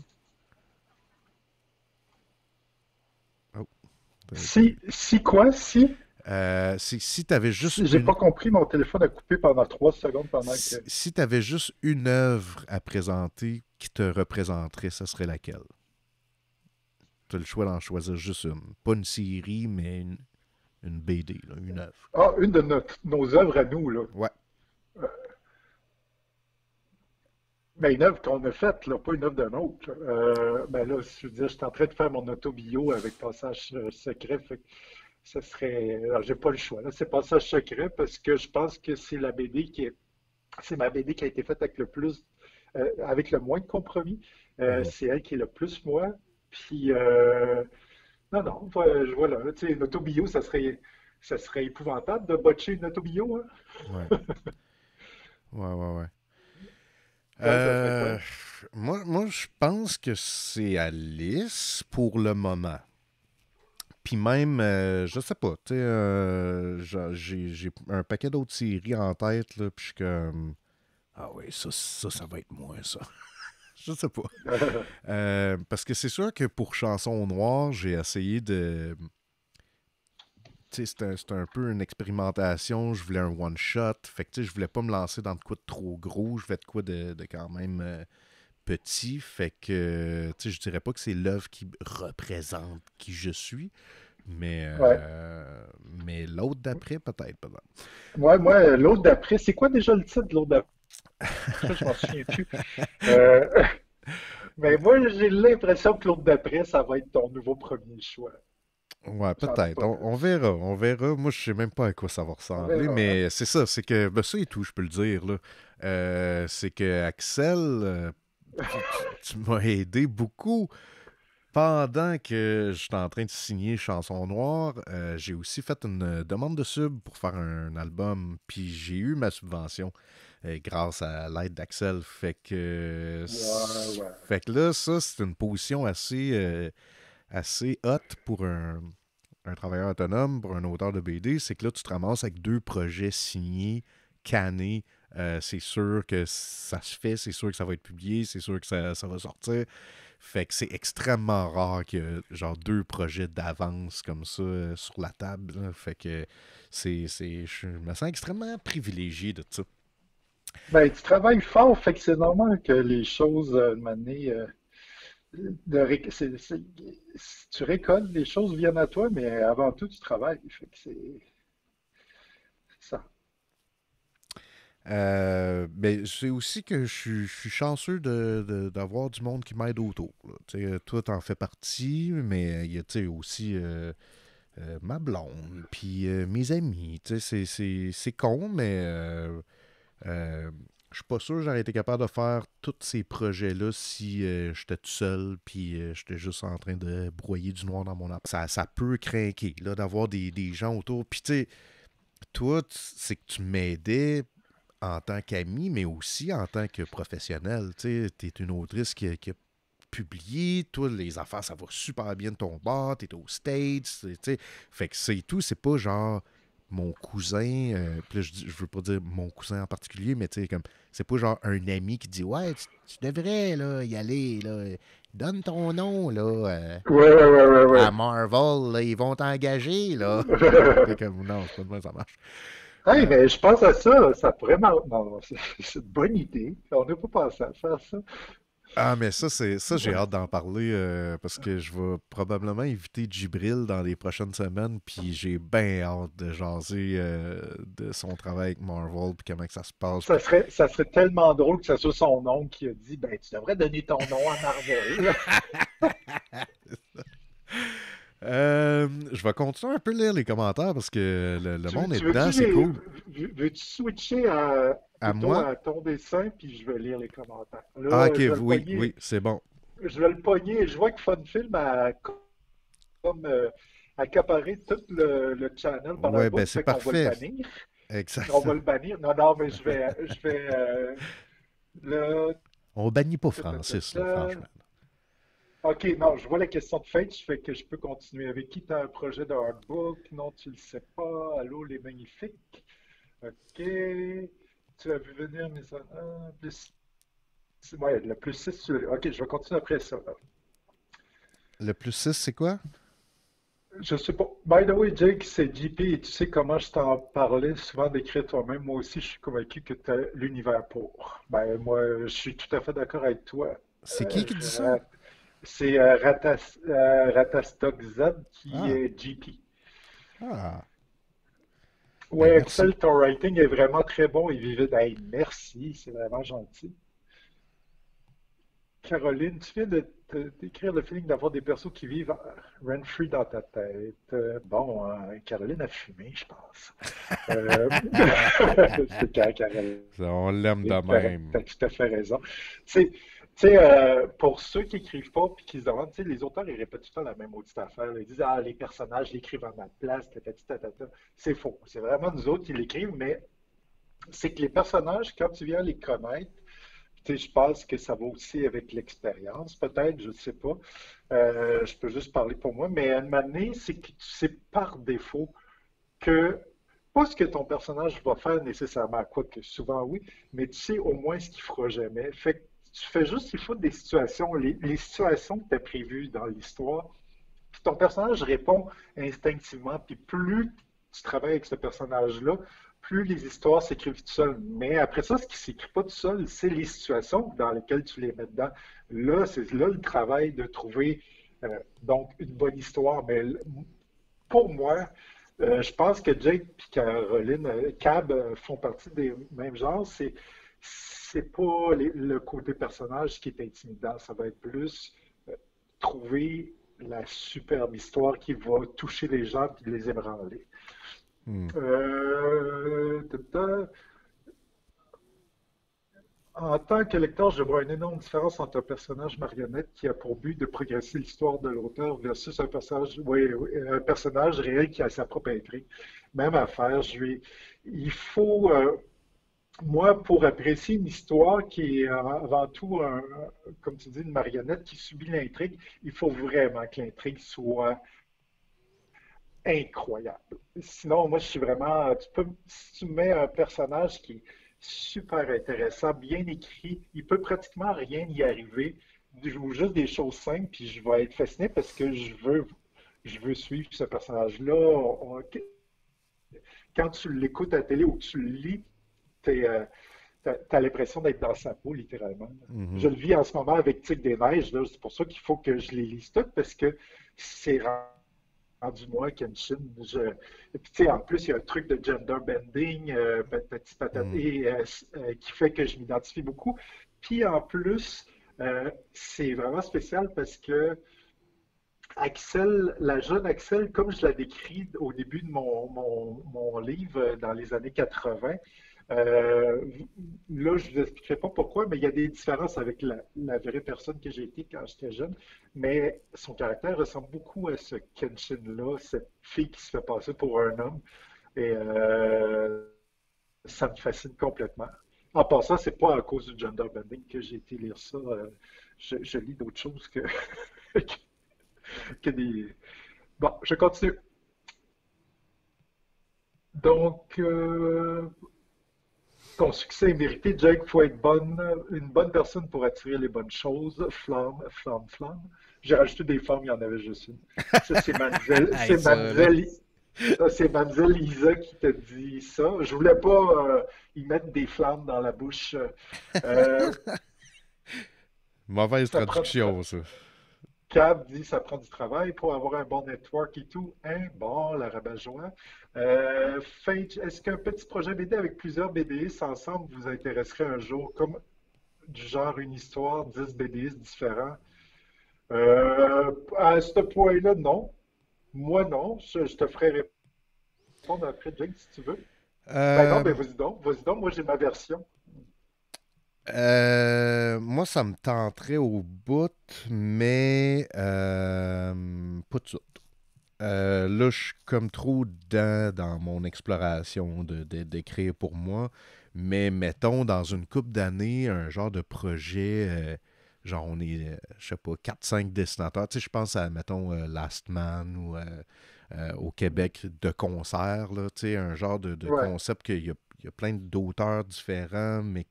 Oh. Si quoi? Si? Si tu avais juste J'ai une. pas compris, mon téléphone a coupé pendant 3 secondes pendant que. Si tu avais juste une œuvre à présenter qui te représenterait, ça serait laquelle? Tu as le choix d'en choisir juste une. Pas une série, mais une BD, là, une œuvre. Ah, une de nos œuvres à nous, là. Ouais. Mais une œuvre qu'on a faite, là, pas une œuvre d'un autre. Ben là, je veux dire, je suis en train de faire mon autobio avec Passage secret. Fait que ça serait. Alors, j'ai pas le choix. Là, c'est Passage secret parce que je pense que c'est la BD qui est. C'est ma BD qui a été faite avec le plus avec le moins de compromis. Mhm. C'est elle qui est le plus moi. Puis, non, non, voilà, tu sais, une auto bio, ça serait épouvantable de botcher une auto bio, hein? Ouais. Ouais, ouais, ouais. Toi, ça serait quoi? Euh, moi, je pense que c'est Alice pour le moment. Puis même, je sais pas, tu sais, j'ai un paquet d'autres séries en tête, là, puis je suis comme, ah oui, ça va être moi, ça. Je sais pas. Parce que c'est sûr que pour Chanson Noire, j'ai essayé de. Tu sais, c'était un peu une expérimentation. Je voulais un one-shot. Fait que, tu sais, je voulais pas me lancer dans de quoi de trop gros. Je voulais de quoi de quand même petit. Fait que, tu sais, je dirais pas que c'est l'œuvre qui représente qui je suis. Ouais. Mais l'autre d'après, peut-être. Moi, l'autre d'après, c'est quoi déjà le titre de l'autre d'après? Je m'en souviens plus. Euh, mais moi, j'ai l'impression que l'autre d'après, ça va être ton nouveau premier choix. Ouais, J'en doute peut-être. pas. On verra, on verra. Moi, je sais même pas à quoi ça va On ressembler, verra, hein? mais c'est ça, c'est que ben, ça et tout, je peux le dire là. C'est que Axel, tu m'as aidé beaucoup pendant que j'étais en train de signer Chanson Noire. J'ai aussi fait une demande de sub pour faire un album, puis j'ai eu ma subvention grâce à l'aide d'Axel. Ouais, ouais. Fait que là, ça, c'est une position assez hot pour un travailleur autonome, pour un auteur de BD, c'est que là, tu te ramasses avec deux projets signés, cannés. C'est sûr que ça se fait, c'est sûr que ça va être publié, c'est sûr que ça va sortir. Fait que c'est extrêmement rare qu'il y ait genre deux projets d'avance comme ça sur la table, là. Fait que je me sens extrêmement privilégié de ça. Ben, tu travailles fort, fait que c'est normal que les choses, de manière, tu récoltes, les choses viennent à toi, mais avant tout, tu travailles. Fait que c'est ça. Ben, c'est aussi que je suis chanceux d'avoir du monde qui m'aide autour, là. Tu sais, toi, t'en fais partie, mais il y a tu sais, aussi ma blonde, puis mes amis. Tu sais, c'est con, mais je suis pas sûr que j'aurais été capable de faire tous ces projets-là si j'étais tout seul, puis j'étais juste en train de broyer du noir dans mon appart. Ça peut craquer, là, d'avoir des gens autour. Puis tu sais, toi, c'est que tu m'aidais en tant qu'ami, mais aussi en tant que professionnel. Tu es une autrice qui a publié, toi, les affaires, ça va super bien de ton bord, t'es aux States, tu sais. Fait que c'est tout, c'est pas genre mon cousin, puis là, je veux pas dire mon cousin en particulier, mais tu sais, comme, c'est pas genre un ami qui dit, ouais, tu devrais, là, y aller, là, donne ton nom, là, Ouais, ouais, ouais, ouais, à ouais. Marvel, là, ils vont t'engager, là. T'es comme, non, c'est pas de même, ça marche. Hey, Euh, mais je pense à ça, ça pourrait Non, non, c'est une bonne idée. On n'a pas pensé à faire ça. Ah, mais ça, j'ai hâte d'en parler parce que je vais probablement inviter Djibril dans les prochaines semaines, puis j'ai bien hâte de jaser de son travail avec Marvel, puis comment que ça se passe. Puis Ça serait tellement drôle que ce soit son oncle qui a dit, ben, tu devrais donner ton nom à Marvel. je vais continuer un peu à lire les commentaires parce que le monde est Tu dedans, veux-tu c'est cool. veux-tu switcher À plutôt moi? à ton dessin, puis je vais lire les commentaires. Ah, ok, Là, je vais le oui, pogner. oui, c'est bon. Je vais le pogner. Je vois que Funfilm a comme accaparé tout le channel pendant un Ouais, ben bout, c'est fait qu'on va le parfait. bannir. On Exact. va le bannir. Non, non, mais je vais, là, On bannit pas ta, ta, ta, Francis, là, ta. franchement. Ok, non, je vois la question de Fate, je fais que je peux continuer. Avec qui tu as un projet de hardbook? Non, tu le sais pas. Allô, les magnifiques. Ok. Tu as vu venir mes... plus... Ouais, le plus 6. Ok, je vais continuer après ça, là. Le plus 6, c'est quoi? Je sais pas. By the way, Jake, c'est JP et tu sais comment je t'en parlais souvent d'écrire toi-même. Moi aussi, je suis convaincu que tu as l'univers pour. Ben, moi, je suis tout à fait d'accord avec toi. C'est qui dit ça? Euh, c'est Ratastock Z qui Ah, est JP. ah, ben Ouais, merci. Axel, ton writing est vraiment très bon et vivide. Hey, merci, c'est vraiment gentil. Caroline, tu viens de décrire le feeling d'avoir des persos qui vivent rent-free dans ta tête. Bon, Caroline a fumé, je pense. Euh, c'est quand Caroline, On l'aime de même. t'as tout à fait raison. Pour ceux qui écrivent pas puis qui se demandent, tu sais, les auteurs, ils répètent tout le temps la même maudite affaire. Là. Ils disent, ah, les personnages l'écrivent à ma place, tatati, tatata. C'est faux. C'est vraiment nous autres qui l'écrivent, mais c'est que les personnages, quand tu viens les connaître, tu sais, je pense que ça va aussi avec l'expérience, peut-être, je ne sais pas. Je peux juste parler pour moi, mais à un moment donné, c'est que tu sais par défaut que, pas ce que ton personnage va faire nécessairement, quoique souvent oui, mais tu sais au moins ce qu'il fera jamais. Fait que tu fais juste, il faut des situations, les situations que tu as prévues dans l'histoire, puis ton personnage répond instinctivement, puis plus tu travailles avec ce personnage-là, plus les histoires s'écrivent tout seules. Mais après ça, ce qui ne s'écrit pas tout seul, c'est les situations dans lesquelles tu les mets dedans. Là, c'est là le travail de trouver donc une bonne histoire. Mais pour moi, je pense que Jake et Caroline, Cab font partie des mêmes genres. C'est pas le côté personnage qui est intimidant. Ça va être plus trouver la superbe histoire qui va toucher les gens et les ébranler. Hmm. Ta. En tant que lecteur, je vois une énorme différence entre un personnage marionnette qui a pour but de progresser l'histoire de l'auteur versus un personnage, oui, oui, un personnage réel qui a sa propre intrigue. Même affaire, il faut, moi, pour apprécier une histoire qui est avant tout, comme tu dis, une marionnette qui subit l'intrigue, il faut vraiment que l'intrigue soit incroyable. Sinon, moi, je suis vraiment. Si tu mets un personnage qui est super intéressant, bien écrit, il peut pratiquement rien y arriver. Je joue juste des choses simples, puis je vais être fasciné parce que je veux suivre ce personnage-là. Quand tu l'écoutes à la télé ou que tu le lis, t'as l'impression d'être dans sa peau, littéralement. Mhm. Je le vis en ce moment avec Tic des Neiges, là. C'est pour ça qu'il faut que je les lise toutes, parce que c'est rendu moi, Kenshin. Et puis, tu sais, en plus, il y a un truc de gender bending, patati patati, Hmm. qui fait que je m'identifie beaucoup. Puis, en plus, c'est vraiment spécial parce que Axel, la jeune Axel, comme je la décris au début de mon livre dans les années 80, euh, là, je ne vous expliquerai pas pourquoi, mais il y a des différences avec la vraie personne que j'ai été quand j'étais jeune. Mais son caractère ressemble beaucoup à ce Kenshin-là, cette fille qui se fait passer pour un homme. Et ça me fascine complètement. En passant, c'est pas à cause du gender bending que j'ai été lire ça. Je lis d'autres choses que des. Bon, je continue. Donc, ton succès est mérité, Jake. Il faut être une bonne personne pour attirer les bonnes choses. Flamme, flamme, flamme. J'ai rajouté des flammes, il y en avait juste une. Ça, c'est Mademoiselle, Hey, ça, là. c'est Mademoiselle Lisa qui te dit ça. Je voulais pas y mettre des flammes dans la bouche. Euh, Mauvaise ça prend du travail. traduction, ça. Cab dit ça prend du travail pour avoir un bon network et tout. Hein? Bon, la rabat-joie. Finch, est-ce qu'un petit projet BD avec plusieurs BDistes ensemble vous intéresserait un jour, comme du genre une histoire, 10 BDistes différents? À ce point-là, non. Moi, non. Je te ferai répondre après, Jake, si tu veux. Ben non, ben Euh, vas-y donc. Vas-y donc, moi j'ai ma version. moi, ça me tenterait au bout, mais pas de suite. Là, je suis comme trop dans mon exploration d'écrire pour moi. Mais mettons, dans une couple d'années, un genre de projet, genre on est, je sais pas, quatre cinq dessinateurs. Tu sais, je pense à, mettons, Last Man ou au Québec de concert, là, tu sais, un genre de Ouais. concept il y a plein d'auteurs différents, mais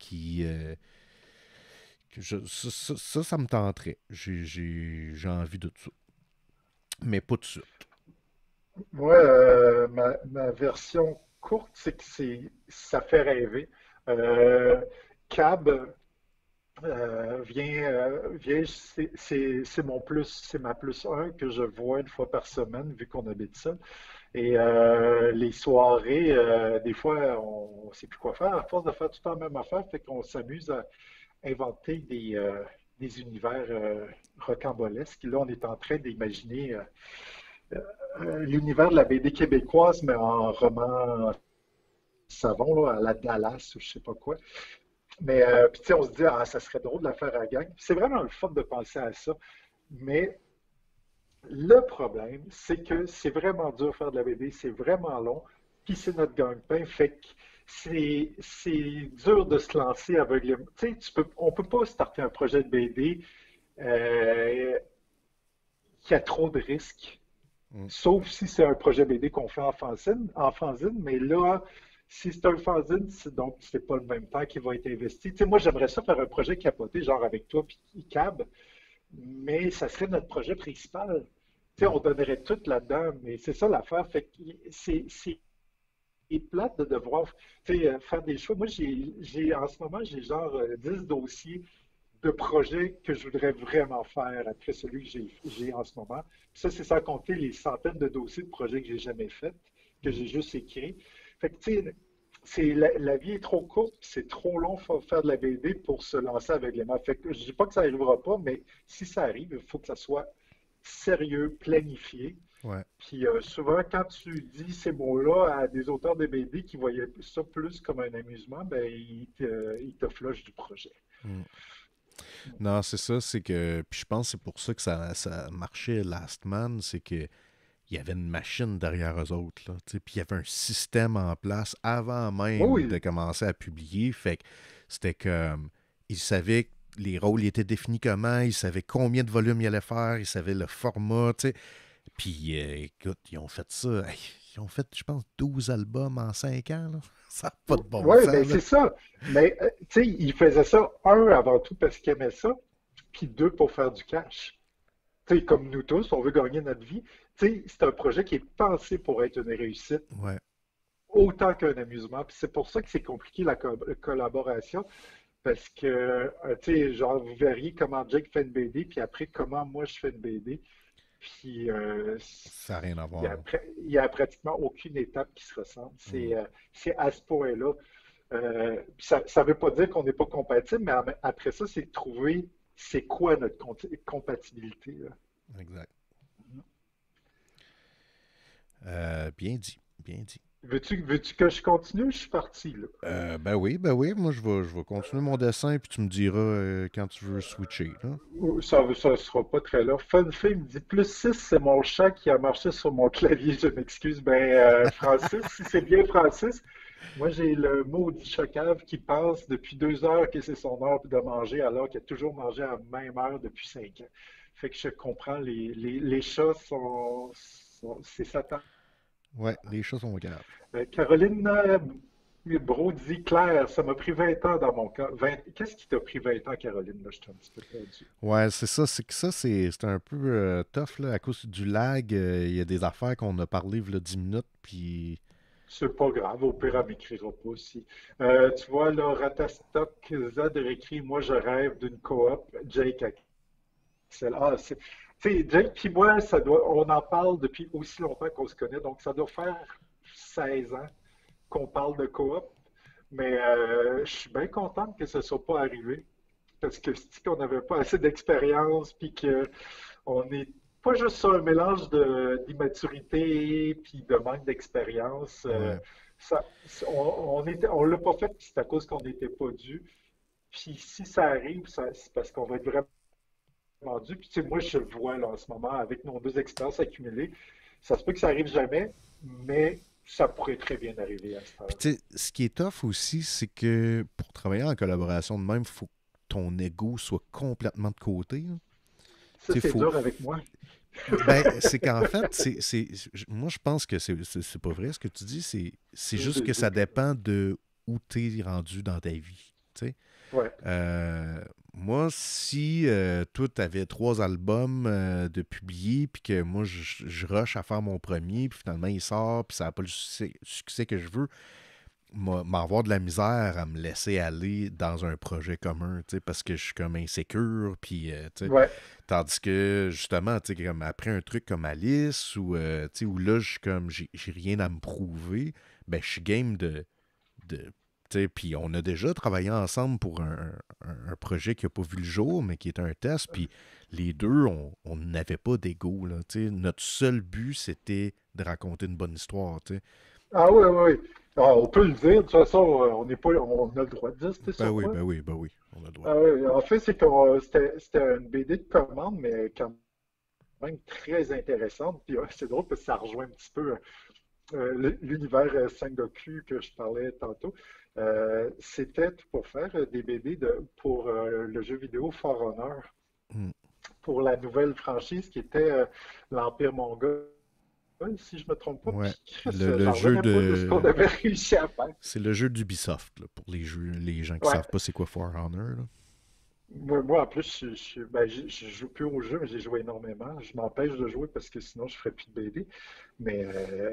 ça me tenterait. J'ai envie de ça. Mais pas de suite. Moi, ma version courte, c'est que ça fait rêver. Euh, Cab c'est mon plus, c'est ma plus un que je vois une fois par semaine vu qu'on habite ça. Et les soirées, des fois, on ne sait plus quoi faire. À force de faire tout le temps la même affaire, fait qu'on s'amuse à inventer des des univers rocambolesques. Là, on est en train d'imaginer l'univers de la BD québécoise, mais en roman savon, là, à la Dallas ou je sais pas quoi. Mais puis, tu sais, on se dit, ah, ça serait drôle de la faire à la gang. C'est vraiment le fun de penser à ça. Mais le problème, c'est que c'est vraiment dur de faire de la BD, c'est vraiment long, puis c'est notre gagne-pain, fait que c'est dur de se lancer aveuglément. Tu sais, on peut pas starter un projet de BD euh, qui a trop de risques, Mm. sauf si c'est un projet BD qu'on fait en fanzine, mais là, si c'est un fanzine, donc c'est pas le même temps qui va être investi. Tu sais, moi, j'aimerais ça faire un projet capoté, genre avec toi puis Cab, mais ça serait notre projet principal. Tu sais, Mm. on donnerait tout là-dedans, mais c'est ça l'affaire. Fait que c'est plate de devoir tu sais, faire des choix. Moi, en ce moment, j'ai genre 10 dossiers de projets que je voudrais vraiment faire après celui que j'ai en ce moment. Puis ça, c'est sans compter les centaines de dossiers de projets que j'ai jamais faits, que Mm. j'ai juste écrits. Fait que, tu sais, la vie est trop courte, puis c'est trop long de faire de la BD pour se lancer aveuglément. Fait que je dis pas que ça n'arrivera pas, mais si ça arrive, il faut que ça soit sérieux, planifié. Ouais. Puis souvent, quand tu dis ces mots-là à des auteurs de BD qui voyaient ça plus comme un amusement, ben ils te flushent du projet. Mm. Non, c'est ça, c'est que. Puis je pense que c'est pour ça que ça marchait Last Man, c'est que il y avait une machine derrière eux autres, là, tu sais, puis il y avait un système en place avant même de Oui, commencer à publier. Fait que c'était comme. Ils savaient que les rôles ils étaient définis comment, ils savaient combien de volumes ils allaient faire, ils savaient le format, tu sais. Puis écoute, ils ont fait ça. Hey, ils ont fait, je pense, 12 albums en 5 ans, là. Ça n'a pas de bon ouais, ben sens, là. c'est ça. Mais tu sais, ils faisaient ça, un, avant tout parce qu'ils aimaient ça, puis deux, pour faire du cash. Tu sais, comme nous tous, on veut gagner notre vie. Tu sais, c'est un projet qui est pensé pour être une réussite, Ouais. autant qu'un amusement. Puis c'est pour ça que c'est compliqué la collaboration, parce que, tu sais, genre, vous verriez comment Jake fait une BD, puis après, comment moi je fais une BD. Puis Ça n'a rien à il y voir, a, là. il y a pratiquement aucune étape qui se ressemble. Mm. C'est à ce point-là. Puis ça ne veut pas dire qu'on n'est pas compatible, mais après ça, c'est de trouver c'est quoi notre compatibilité, là. Exact. Bien dit, bien dit. Veux-tu que je continue? Je suis parti, là. Ben oui, moi je vais continuer mon dessin puis tu me diras quand tu veux switcher, là. Ça ne sera pas très long. Funfait me dit +6, c'est mon chat qui a marché sur mon clavier. Je m'excuse. Ben, Francis, si c'est bien Francis, moi j'ai le maudit chocave qui pense depuis 2 heures que c'est son heure de manger alors qu'il a toujours mangé à la même heure depuis 5 ans. Fait que je comprends, les chats c'est Satan. Ouais, les choses sont graves. Caroline Bro dit Claire, ça m'a pris 20 ans dans mon cas. Qu'est-ce qui t'a pris 20 ans, Caroline? Là, je suis un petit peu perdu. Ouais, c'est ça, c'est que ça, c'est un peu tough, là, à cause du lag. Il y a des affaires qu'on a parlé, il y a 10 minutes, puis... C'est pas grave, au pire, elle m'écrira pas aussi. Tu vois, là, Ratastock Z écrit Moi, je rêve d'une coop, Jake Axel. Ah, tu sais, Jake et moi, on en parle depuis aussi longtemps qu'on se connaît, donc ça doit faire 16 ans qu'on parle de coop, mais je suis bien contente que ça ne soit pas arrivé, parce que c'est qu'on n'avait pas assez d'expérience, puis qu'on est pas juste sur un mélange d'immaturité puis de manque d'expérience. Ouais. On l'a pas fait, puis c'est à cause qu'on n'était pas dû. Puis si ça arrive, c'est parce qu'on va être vraiment dû. Puis tu sais, moi, je le vois là, en ce moment, avec nos deux expériences accumulées. Ça se peut que ça arrive jamais, mais ça pourrait très bien arriver à cette Puis heure. tu sais, ce qui est tough aussi, c'est que pour travailler en collaboration de même, il faut que ton ego soit complètement de côté, là. Ça, Tu sais, c'est faut... dur avec moi. Ben, c'est qu'en fait, moi je pense que c'est pas vrai ce que tu dis, c'est Je juste le que ça dis. dépend de où t'es rendu dans ta vie. Tu sais. Ouais. Moi, si toi, t'avais 3 albums de publiés, puis que moi, je rush à faire mon premier, puis finalement, il sort, puis ça n'a pas le succès que je veux, m'avoir de la misère à me laisser aller dans un projet commun, tu sais, parce que je suis comme insécure, puis, tu sais, Ouais. tandis que, justement, tu sais, comme après un truc comme Alice, ou, tu sais, où là, je suis comme, j'ai rien à me prouver, ben, je suis game de Puis on a déjà travaillé ensemble pour un projet qui n'a pas vu le jour, mais qui est un test. Puis les deux, on n'avait pas d'ego. Là, tu sais. Notre seul but, c'était de raconter une bonne histoire. Tu sais. Ah oui, oui, oui. Ah, on peut le dire, de toute façon, on n'est pas, on a le droit de dire c'était Ben sur oui, quoi. ben oui, ben oui, on a le droit. Ah oui, en fait, c'est que c'était une BD de commande, mais quand même très intéressante. Puis c'est drôle parce que ça rejoint un petit peu l'univers Sengoku que je parlais tantôt. C'était pour faire des BD pour le jeu vidéo For Honor, Hmm. pour la nouvelle franchise qui était l'Empire mongol, si je ne me trompe pas. Ouais. Puis Chris, Le j'en jeu revenais pas de ce qu'on de. avait réussi à faire. C'est le jeu d'Ubisoft, là, pour les gens qui Ouais. savent pas c'est quoi For Honor. Là. Moi, en plus, ben, je joue plus au jeu, mais j'ai joué énormément. Je m'empêche de jouer parce que sinon, je ferais plus de BD. Mais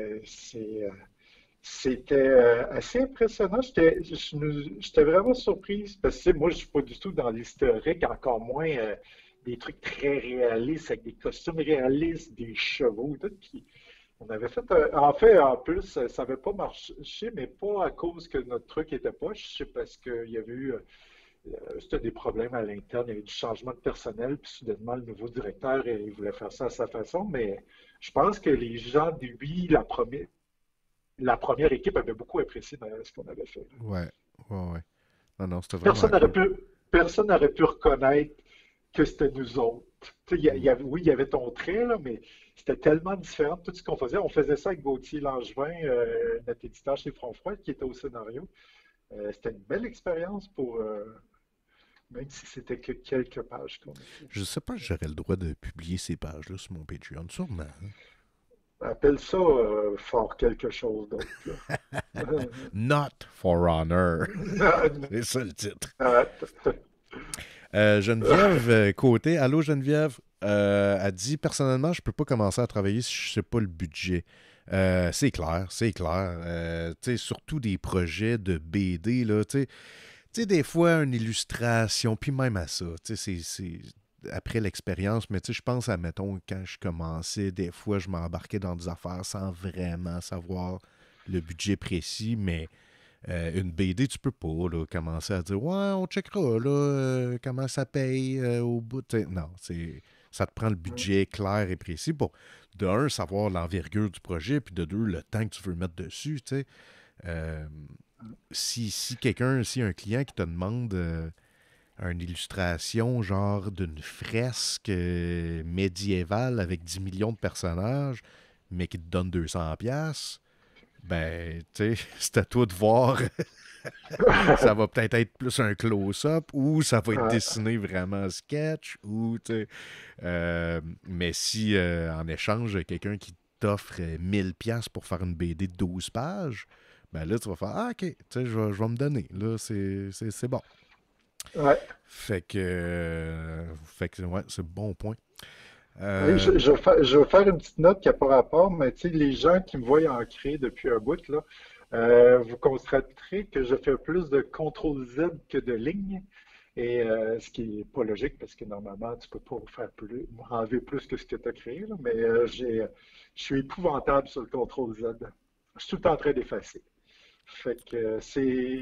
c'était assez impressionnant. J'étais vraiment surprise parce que tu sais, moi, je suis pas du tout dans l'historique, encore moins des trucs très réalistes avec des costumes réalistes, des chevaux, tout. Puis on avait fait, en fait, en plus, ça n'avait pas marché, mais pas à cause que notre truc était poche, c'est parce qu'il y avait eu c'était des problèmes à l'interne, il y avait du changement de personnel, puis soudainement, le nouveau directeur, il voulait faire ça à sa façon, mais je pense que les gens de lui, la première équipe avait beaucoup apprécié ce qu'on avait fait. Ouais, ouais, ouais. Non, non, c'était vraiment Personne n'aurait cool. pu, personne n'aurait pu reconnaître que c'était nous autres. Tu sais, Hmm. oui, il y avait ton trait, là, mais c'était tellement différent de tout ce qu'on faisait. On faisait ça avec Gauthier Langevin, notre éditeur chez Front Froid, qui était au scénario. C'était une belle expérience même si c'était que quelques pages qu'on a fait. Je sais pas si j'aurais le droit de publier ces pages-là sur mon Patreon, sûrement. Hein. Appelle ça fort quelque chose d'autre, là. Not For Honor. Non, C'est ça le titre. euh, Geneviève Côté, allô Geneviève, a dit personnellement, je peux pas commencer à travailler si je sais pas le budget. C'est clair, c'est clair. Tu sais, surtout des projets de BD, là, tu sais, des fois, une illustration, puis même à ça, tu sais, après l'expérience, mais tu sais, je pense à, mettons, quand je commençais, des fois, je m'embarquais dans des affaires sans vraiment savoir le budget précis, mais une BD, tu peux pas là, commencer à dire ouais, on checkera là, comment ça paye au bout. Non, ça te prend le budget clair et précis pour, de un, savoir l'envergure du projet, puis de deux, le temps que tu veux mettre dessus. Tu sais. Euh, si un client qui te demande une illustration genre d'une fresque médiévale avec 10 millions de personnages, mais qui te donne 200 pièces, ben, tu sais, c'est à toi de voir. Ça va peut-être être plus un close-up ou ça va être dessiné vraiment sketch ou, tu sais, mais si en échange, quelqu'un qui t'offre 1000 pièces pour faire une BD de 12 pages, ben là, tu vas faire ah, ok, tu sais, je vais me donner. Là, c'est bon. ouais. Fait que ouais, c'est bon point. Oui, Euh, je vais faire une petite note qui n'a pas rapport, mais tu sais, les gens qui me voient ancrer depuis un bout, là, vous constaterez que je fais plus de CTRL Z que de lignes, et ce qui n'est pas logique parce que normalement, tu peux pas faire plus, enlever plus que ce que tu as créé, là, mais je suis épouvantable sur le CTRL Z. Je suis tout le temps en train d'effacer. Fait que c'est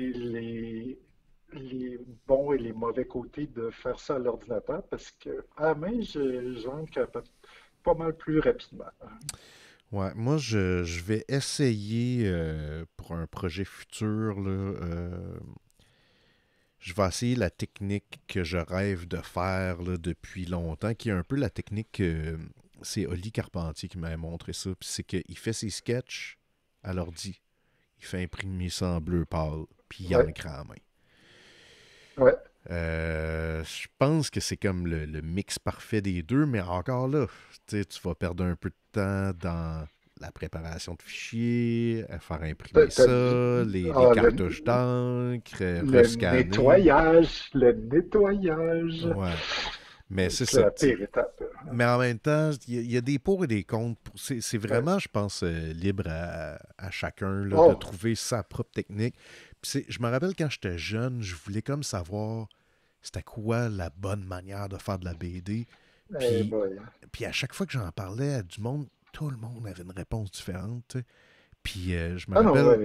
les bons et les mauvais côtés de faire ça à l'ordinateur parce que à la main, j'encre pas mal plus rapidement. ouais, moi, je vais essayer pour un projet futur, là, je vais essayer la technique que je rêve de faire là, depuis longtemps, qui est un peu la technique que c'est Oli Carpentier qui m'a montré ça. Puis c'est qu'il fait ses sketchs à l'ordi. Il fait imprimer ça en bleu pâle, puis il Ouais, encre à la main. ouais. Je pense que c'est comme le mix parfait des deux, mais encore là, tu sais, tu vas perdre un peu de temps dans la préparation de fichiers, à faire imprimer ça, les Ah, cartouches d'encre, le rescanner. nettoyage, le nettoyage. Ouais. Mais c'est C'est ça. la pire étape. Mais en même temps, il y a des pour et des contre. C'est Ouais. vraiment, je pense, libre à chacun là, de Oh, trouver sa propre technique. Je me rappelle quand j'étais jeune, je voulais comme savoir c'était quoi la bonne manière de faire de la BD. eh Puis, boy. puis à chaque fois que j'en parlais à du monde, tout le monde avait une réponse différente. Tu sais. Puis je me Ah non, rappelle, ouais.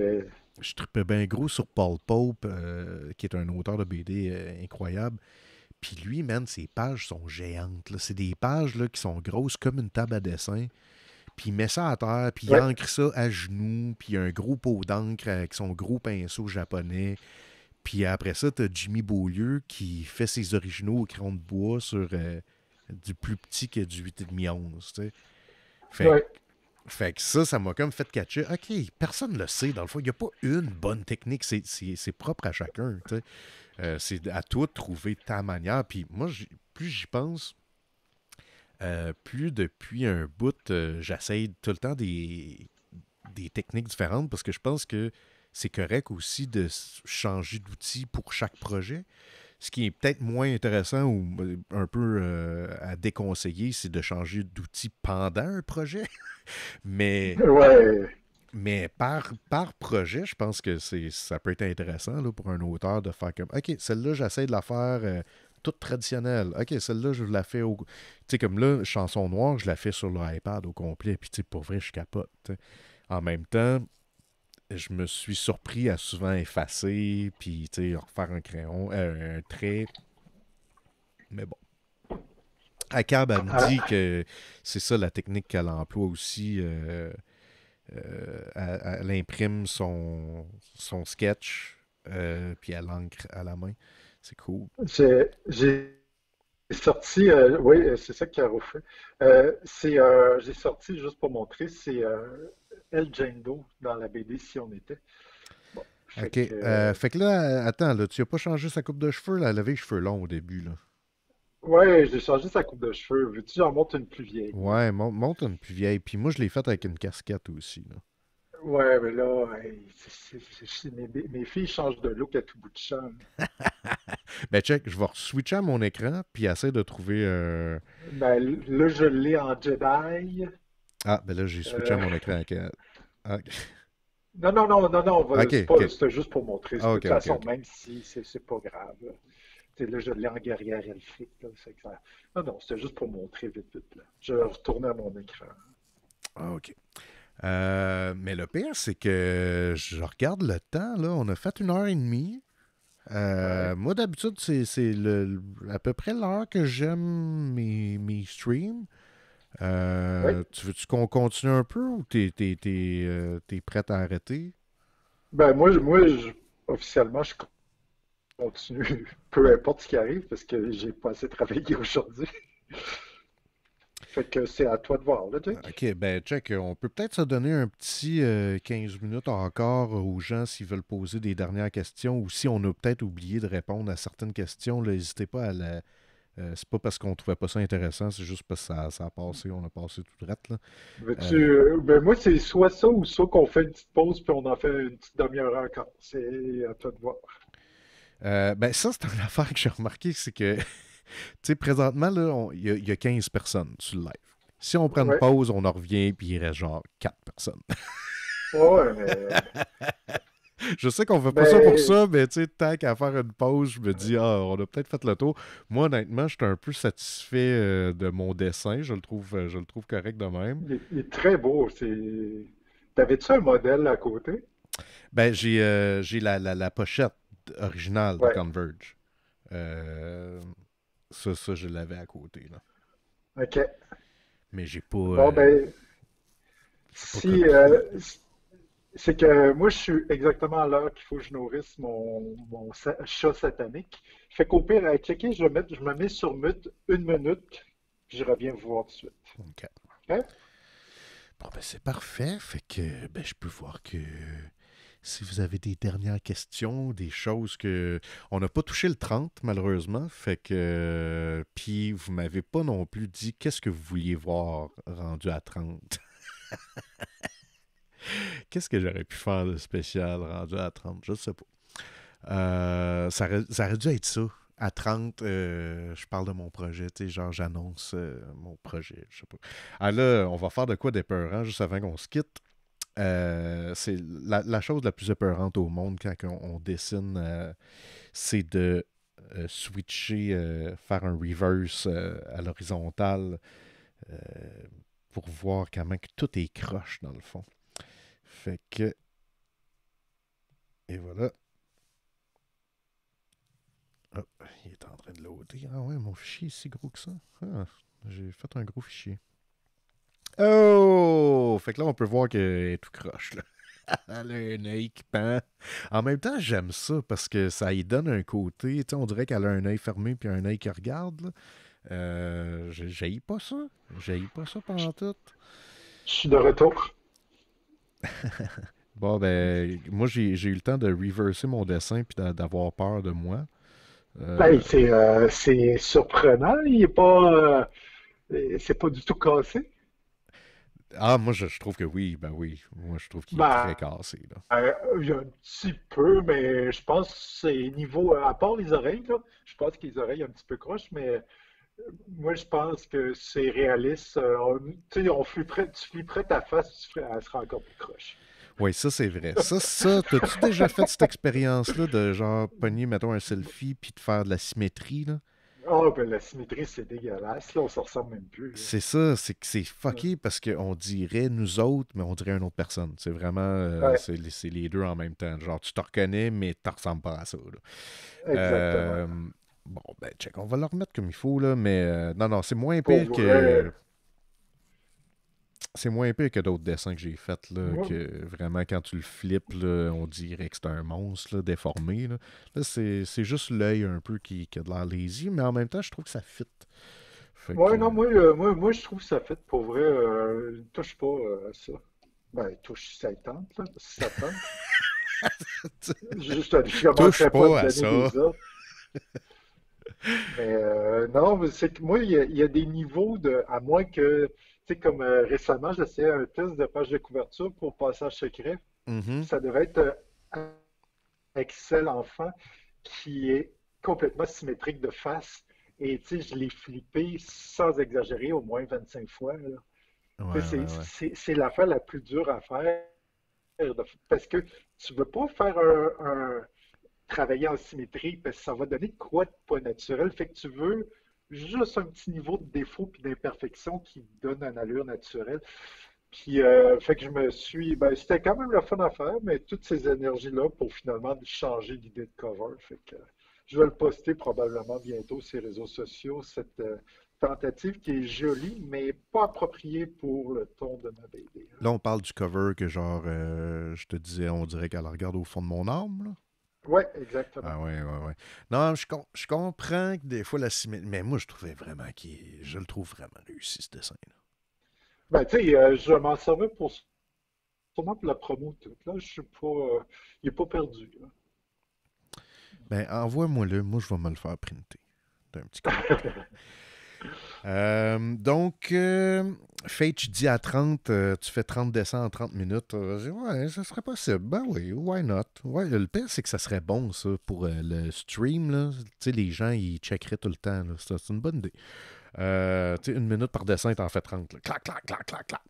je trippais bien gros sur Paul Pope, qui est un auteur de BD incroyable. Puis lui, man, ses pages sont géantes, là. C'est des pages là, qui sont grosses comme une table à dessin. Puis il met ça à terre, puis il Ouais, ancre ça à genoux, puis il y a un gros pot d'encre avec son gros pinceau japonais. Puis après ça, t'as Jimmy Beaulieu qui fait ses originaux au crayon de bois sur du plus petit que du 8,5 onces, tu sais. Fait, ouais. fait que ça m'a comme fait catcher. OK, personne ne le sait, dans le fond. Il n'y a pas une bonne technique. C'est propre à chacun, tu sais. C'est à toi de trouver ta manière. Puis moi, plus j'y pense, plus depuis un bout, j'essaye tout le temps des techniques différentes parce que je pense que c'est correct aussi de changer d'outil pour chaque projet. Ce qui est peut-être moins intéressant ou un peu à déconseiller, c'est de changer d'outil pendant un projet. Mais, Ouais, par projet, je pense que ça peut être intéressant là, pour un auteur de faire comme OK, celle-là, j'essaie de la faire toute traditionnelle. OK, celle-là, je la fais au. Tu sais, comme là, Chanson Noire, je la fais sur l'iPad au complet. Puis, tu sais, pour vrai, je capote. T'sais. En même temps, je me suis surpris à souvent effacer, puis, tu sais, refaire un crayon, un trait. Mais bon. Akab, elle me dit ah, que c'est ça la technique qu'elle emploie aussi. Elle imprime son sketch, puis elle encre à la main. C'est cool. j'ai sorti, oui, c'est ça qui a refait. J'ai sorti juste pour montrer, c'est El Jendo dans la BD si on était. Bon, fait OK. que, Fait que là, attends, là, tu n'as pas changé sa coupe de cheveux, là? Elle avait les cheveux longs au début, là. ouais, j'ai changé sa coupe de cheveux. Veux-tu que j'en montre une plus vieille? Ouais, monte une plus vieille. Puis moi, je l'ai faite avec une casquette aussi, là. Ouais, mais là, hey, mes filles changent de look à tout bout de champ. Ben, check, je vais switcher à mon écran, puis essayer de trouver. Ben, là, je l'ai en Jedi. Ah, ben là, j'ai switché à Euh, mon écran. Ah, non, non, non, non, non, OK, OK. c'était juste pour montrer. De Ah, OK, toute OK, façon, OK. même si c'est pas grave. Là. Tu sais, là, je l'ai en guerrière elfique. Là, non, non, c'était juste pour montrer vite, vite. Là. Je retournais à mon écran. Ah, OK. Mais le pire, c'est que je regarde le temps, là. On a fait 1 heure et demie. Ouais. Moi, d'habitude, c'est à peu près l'heure que j'aime mes streams. Oui. Tu veux-tu qu'on continue un peu ou t'es prêt à arrêter? Ben, officiellement, je continue, peu importe ce qui arrive, parce que j'ai pas assez travaillé aujourd'hui. Fait que c'est à toi de voir, là, Jake. Ok, ben check, on peut peut-être se donner un petit 15 minutes encore aux gens s'ils veulent poser des dernières questions ou si on a peut-être oublié de répondre à certaines questions, là, n'hésitez pas à la. C'est pas parce qu'on trouvait pas ça intéressant, c'est juste parce que ça a passé, on a passé tout droit, là. Veux-tu, Euh, ben moi, c'est soit ça ou soit qu'on fait une petite pause puis on en fait une petite demi-heure encore. C'est à toi de voir. ben ça, c'est une affaire que j'ai remarqué, c'est que, tu sais, présentement, là, il y a 15 personnes sur le live. Si on prend une Ouais. pause, on en revient, puis il reste genre 4 personnes. Ouais, mais, Je sais qu'on fait pas ça pour ben, ça, mais tu sais, tant qu'à faire une pause, je me dis, ah, on a peut-être fait le tour. Moi, honnêtement, je suis un peu satisfait de mon dessin. Je le trouve correct de même. il est très beau. T'avais-tu un modèle à côté? Ben, j'ai la pochette originale de Ouais. Converge. Euh, ça, je l'avais à côté, là. OK. Mais j'ai pas, Bon, ben, j'ai pas si, copié. c'est que moi, je suis exactement à l'heure qu'il faut que je nourrisse chat satanique. Fait qu'au pire, à checker, je me mets sur mute 1 minute, puis je reviens vous voir tout de suite. OK. OK? Bon, ben, c'est parfait. Fait que, ben, je peux voir que si vous avez des dernières questions, des choses que. On n'a pas touché le 30 malheureusement. Fait que. Puis, vous m'avez pas non plus dit qu'est-ce que vous vouliez voir rendu à 30. Qu'est-ce que j'aurais pu faire de spécial rendu à 30? Je ne sais pas. Ça aurait dû être ça. À 30, je parle de mon projet, tu sais, genre j'annonce mon projet, je sais pas. Ah là, on va faire de quoi d'épeurant juste avant qu'on se quitte. C'est la chose la plus épeurante au monde quand on dessine, c'est de switcher, faire un reverse à l'horizontale euh, pour voir comment que tout est croche dans le fond. Fait que Et voilà. Oh, il est en train de loader. Ah ouais, mon fichier est si gros que ça. Ah, j'ai fait un gros fichier. Oh! Fait que là, on peut voir qu'elle est tout croche, là. Elle a un œil qui pend. En même temps, j'aime ça parce que ça y donne un côté. Tu sais, on dirait qu'elle a un œil fermé puis un œil qui regarde, là. J'haïs pas ça. J'haïs pas ça pendant tout. Je suis de retour. Bon, ben, moi, j'ai eu le temps de reverser mon dessin puis d'avoir peur de moi. Euh, Ben, c'est surprenant. Il est pas, c'est pas du tout cassé. moi, je trouve que oui. Ben oui. Moi, je trouve qu'il est très Ben, cassé, là. il y a un petit peu, mais je pense que c'est niveau, à part les oreilles, là, je pense que les oreilles un petit peu croches, mais moi, je pense que c'est réaliste. Tu sais, tu flipperais ta face, elle sera encore plus croche. Oui, ça, c'est vrai. T'as-tu déjà fait cette expérience-là de genre pogner, mettons, un selfie puis de faire de la symétrie, là? Oh, ben la symétrie, c'est dégueulasse. Là, on s'en ressemble même plus. Là. C'est ça, c'est que c'est Ouais. fucké parce qu'on dirait nous autres, mais on dirait une autre personne. C'est vraiment, Ouais, c'est les deux en même temps. Genre, tu te reconnais, mais tu ressembles pas à ça, là. exactement. Euh, bon, ben, check, on va le remettre comme il faut, là, mais non, non, Pour vrai, c'est moins pire que d'autres dessins que j'ai faits, là, moi, que vraiment, quand tu le flippes, là, on dirait que c'est un monstre, là, déformé, là. Là, c'est juste l'œil un peu qui a de l'air lazy, mais en même temps, je trouve que ça fit. Fait que, ouais, non, moi, je trouve que ça fait pour vrai, touche pas à ça. Ben, touche si ça tente, là, si ça tente. Je touche commencerai pas à te pas à donner ça. des ordres. Mais non, mais c'est que moi, il y a des niveaux de, à moins que, tu sais, comme récemment, j'essayais un test de page de couverture pour passage secret. Mhm. Ça devait être un Excel enfant qui est complètement symétrique de face. Et tu sais, je l'ai flippé sans exagérer au moins 25 fois. Là. Ouais, Tu sais, ouais, ouais. c'est l'affaire la plus dure à faire parce que tu ne veux pas faire travailler en symétrie parce que ça va donner de quoi de pas naturel. Fait que tu veux juste un petit niveau de défaut puis d'imperfection qui donne une allure naturelle. Puis, fait que je me suis. Ben, c'était quand même le fun à faire, mais toutes ces énergies-là pour finalement changer l'idée de cover. Fait que je vais le poster probablement bientôt sur les réseaux sociaux, cette tentative qui est jolie, mais pas appropriée pour le ton de ma BD. Hein. Là, on parle du cover que, genre, je te disais, on dirait qu'elle regarde au fond de mon âme, là. Ouais, exactement. Ah ouais, ouais, ouais. Non, je comprends que des fois la symétrie. Mais moi, je trouvais vraiment je le trouve vraiment réussi, ce dessin-là. Ben, tu sais, je m'en servais pour sûrement pour la promo toute. Là, je suis pas. Il est pas perdu. Là. Ben, envoie-moi-le. Moi, je vais me le faire printer. D'un petit commentaire. Donc, Fate dit à 30, tu fais 30 dessins en 30 minutes. Je dis, ouais, ça serait possible. Ben oui, why not? Ouais, le pire, c'est que ça serait bon, ça, pour le stream. Là. Tu sais, les gens, ils checkeraient tout le temps. Là. C'est une bonne idée. Tu sais, une minute par dessin, t'en fais 30. Là. Clac, clac, clac, clac, clac.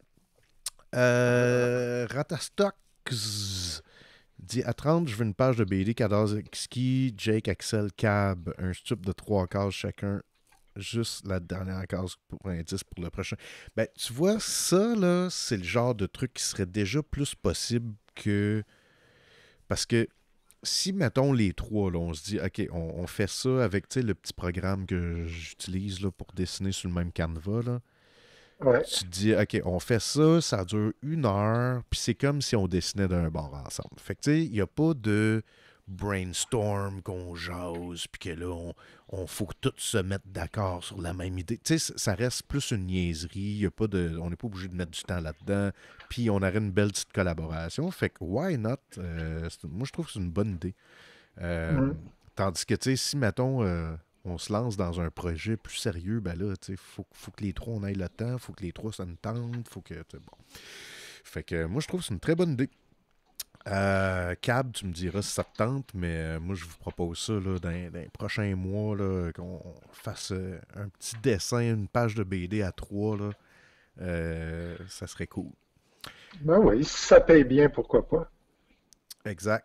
Ratastox dit à 30, je veux une page de BD Kadazski, Jake, Axel, Cab, un stup de 3 cases chacun, juste la dernière case pour indice pour le prochain. Ben, tu vois, ça, là, c'est le genre de truc qui serait déjà plus possible que. Parce que si, mettons, les trois, là, on se dit, OK, on fait ça avec le petit programme que j'utilise là, pour dessiner sur le même canevas, là. Ouais. Tu te dis, OK, on fait ça, ça dure 1 heure, puis c'est comme si on dessinait d'un bord ensemble. Fait que, tu sais, il n'y a pas de brainstorm qu'on jase, puis que là, on faut que tous se mettent d'accord sur la même idée. Tu sais, ça reste plus une niaiserie, y a pas de, on n'est pas obligé de mettre du temps là-dedans, puis on aurait une belle petite collaboration. Fait que, why not? Moi, je trouve que c'est une bonne idée. Euh, Mhm. Tandis que, tu sais, si, mettons, on se lance dans un projet plus sérieux, ben là, tu sais, faut que les trois, on aille le temps, faut que les trois, ça nous tente, faut que, bon. Fait que, moi, je trouve que c'est une très bonne idée. Cab, tu me diras si ça te tente, mais moi, je vous propose ça, là, dans les prochains mois, là, qu'on fasse un petit dessin, une page de BD à trois, là. Ça serait cool. Ben oui, si ça paye bien, pourquoi pas? Exact.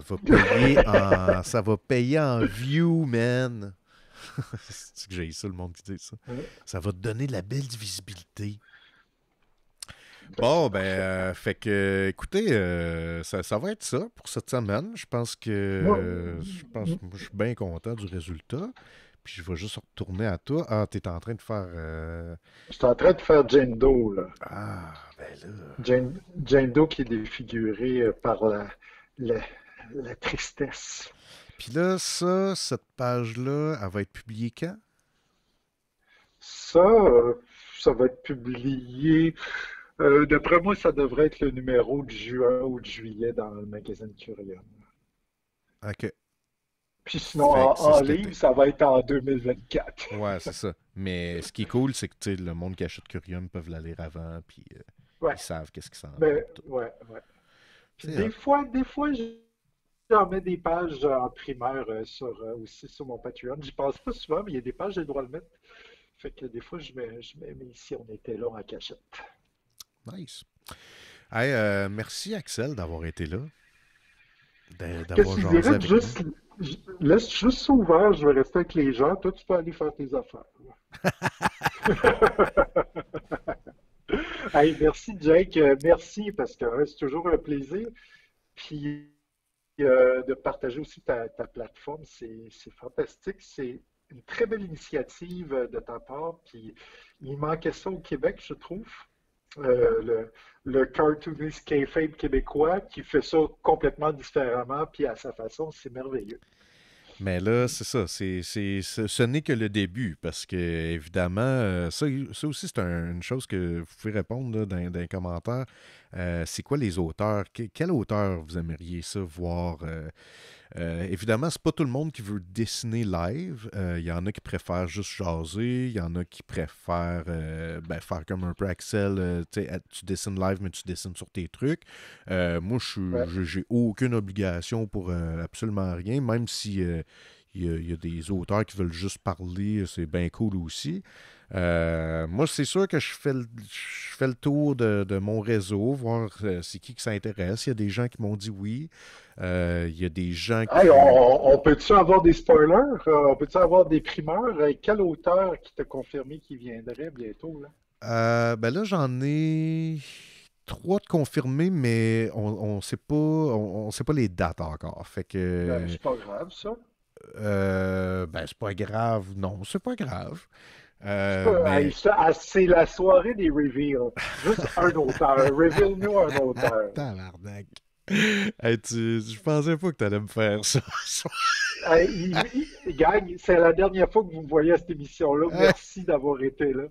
Ça va payer en view, man. C'est que j'ai ça, le monde qui dit ça. Ouais. Ça va te donner de la belle visibilité. Bon, ben, fait que, écoutez, ça va être ça pour cette semaine. Moi, Moi, je suis bien content du résultat. Puis je vais juste retourner à toi. Ah, t'es en train de faire. je suis en train de faire Jane Doe, là. Ah, ben là. Jane Doe qui est défigurée par la, la tristesse. Puis là, cette page-là, elle va être publiée quand? Ça, ça va être publié. D'après moi, ça devrait être le numéro de juin ou de juillet dans le magazine Curium. Ok. Puis sinon, Fait que c'est en cet livre, été. ça va être en 2024. Ouais, c'est ça. Mais ce qui est cool, c'est que tu sais, le monde qui achète Curium peuvent la lire avant, puis Ouais, ils savent qu'est-ce qui s'en vient. mais Pis tout. ouais, ouais. Puis C'est hot. des fois, j'en mets des pages en primaire aussi sur mon Patreon. J'y pense pas souvent, mais il y a des pages, j'ai le droit de le mettre. Fait que des fois, je mets mais si on était là en cachette. Nice. Hey, merci Axel d'avoir été là, d'avoir Qu'est-ce que tu jasé dirais de avec nous. juste laisse juste ça ouvert, je vais rester avec les gens. Toi, tu peux aller faire tes affaires. Hey, merci Jake, merci parce que c'est toujours un plaisir. Puis de partager aussi ta plateforme, c'est fantastique. C'est une très belle initiative de ta part. Puis il manquait ça au Québec, je trouve. Le cartoonist kayfabe québécois qui fait ça complètement différemment, puis à sa façon, c'est merveilleux. Mais là, c'est ça, ce n'est que le début, parce que, évidemment, ça aussi, c'est une chose que vous pouvez répondre là, dans les commentaires. C'est quoi les auteurs? Quel auteur vous aimeriez ça voir? Évidemment, c'est pas tout le monde qui veut dessiner live. Il y en a qui préfèrent juste jaser. Il y en a qui préfèrent ben, faire comme un peu Axel. Tu sais, tu dessines live, mais tu dessines sur tes trucs. Moi, Ouais. j'ai aucune obligation pour absolument rien, même si il y a des auteurs qui veulent juste parler, c'est bien cool aussi. Moi, c'est sûr que je fais le tour de mon réseau, voir c'est qui s'intéresse. Il y a des gens qui m'ont dit oui. Il y a des gens Hey, qui. on peut-tu avoir des spoilers? On peut-tu avoir des primeurs? Quel auteur qui t'a confirmé qu'il viendrait bientôt, là? Ben là, j'en ai trois de confirmés, mais on sait pas, on sait pas les dates encore. Fait Ben, que, c'est pas grave, ça. ben c'est pas grave. Non, c'est pas grave. C'est pas, hey, Mais c'est la soirée des reveals. Juste un auteur. Reveal-nous un auteur. tabarnak. Hey, je pensais pas que t'allais me faire ça. Gang, c'est la dernière fois que vous me voyez à cette émission-là. Merci d'avoir été là.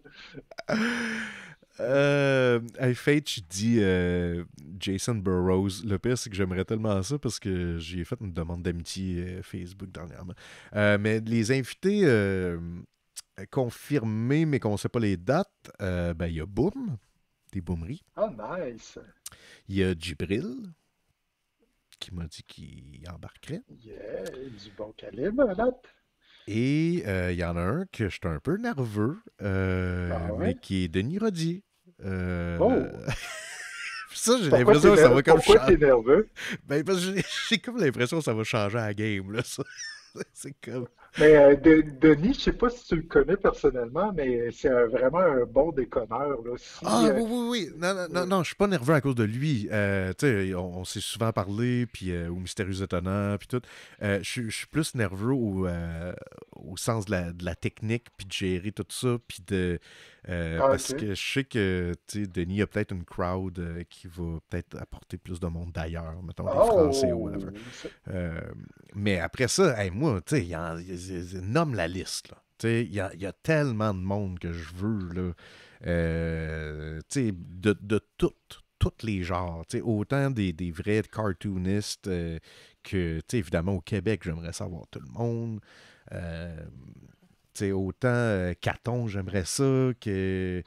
Hey, Fate, je dis Jason Burroughs. Le pire, c'est que j'aimerais tellement ça parce que j'ai fait une demande d'amitié Facebook dernièrement. Mais les invités confirmés, mais qu'on ne sait pas les dates, ben, il y a Boom, des Boomeries. Ah, nice. Il y a Djibril, qui m'a dit qu'il embarquerait. Yeah, du bon calibre, là. Et il y en a un que je suis un peu nerveux, Ah mais ouais? qui est Denis Roddy. Oh! Ça, j'ai l'impression que ça va comme Pourquoi changer. t'es nerveux? Ben, parce que j'ai comme l'impression que ça va changer la game, là, ça. C'est comme. Mais Denis, je sais pas si tu le connais personnellement, mais c'est vraiment un bon déconneur, là. Si, Ah, oui, oui, oui. Non, non, non, ouais. non, je suis pas nerveux à cause de lui. Tu sais, on s'est souvent parlé, puis au Mystérieux Étonnant, puis tout. Je suis plus nerveux au sens de la technique, puis de gérer tout ça, puis de. Ah, Parce ok. que je sais que, tu sais, Denis a peut-être une crowd qui va peut-être apporter plus de monde d'ailleurs, mettons des Français ou whatever. Oh! Euh, mais après ça, hey, moi, tu sais, nomme la liste, là. Tu sais, il y a tellement de monde que je veux, là. Tu sais, toutes les genres. Tu sais, autant des vrais cartoonistes que, tu sais, évidemment, au Québec, j'aimerais savoir tout le monde. Euh, tu sais, autant Caton, j'aimerais ça que.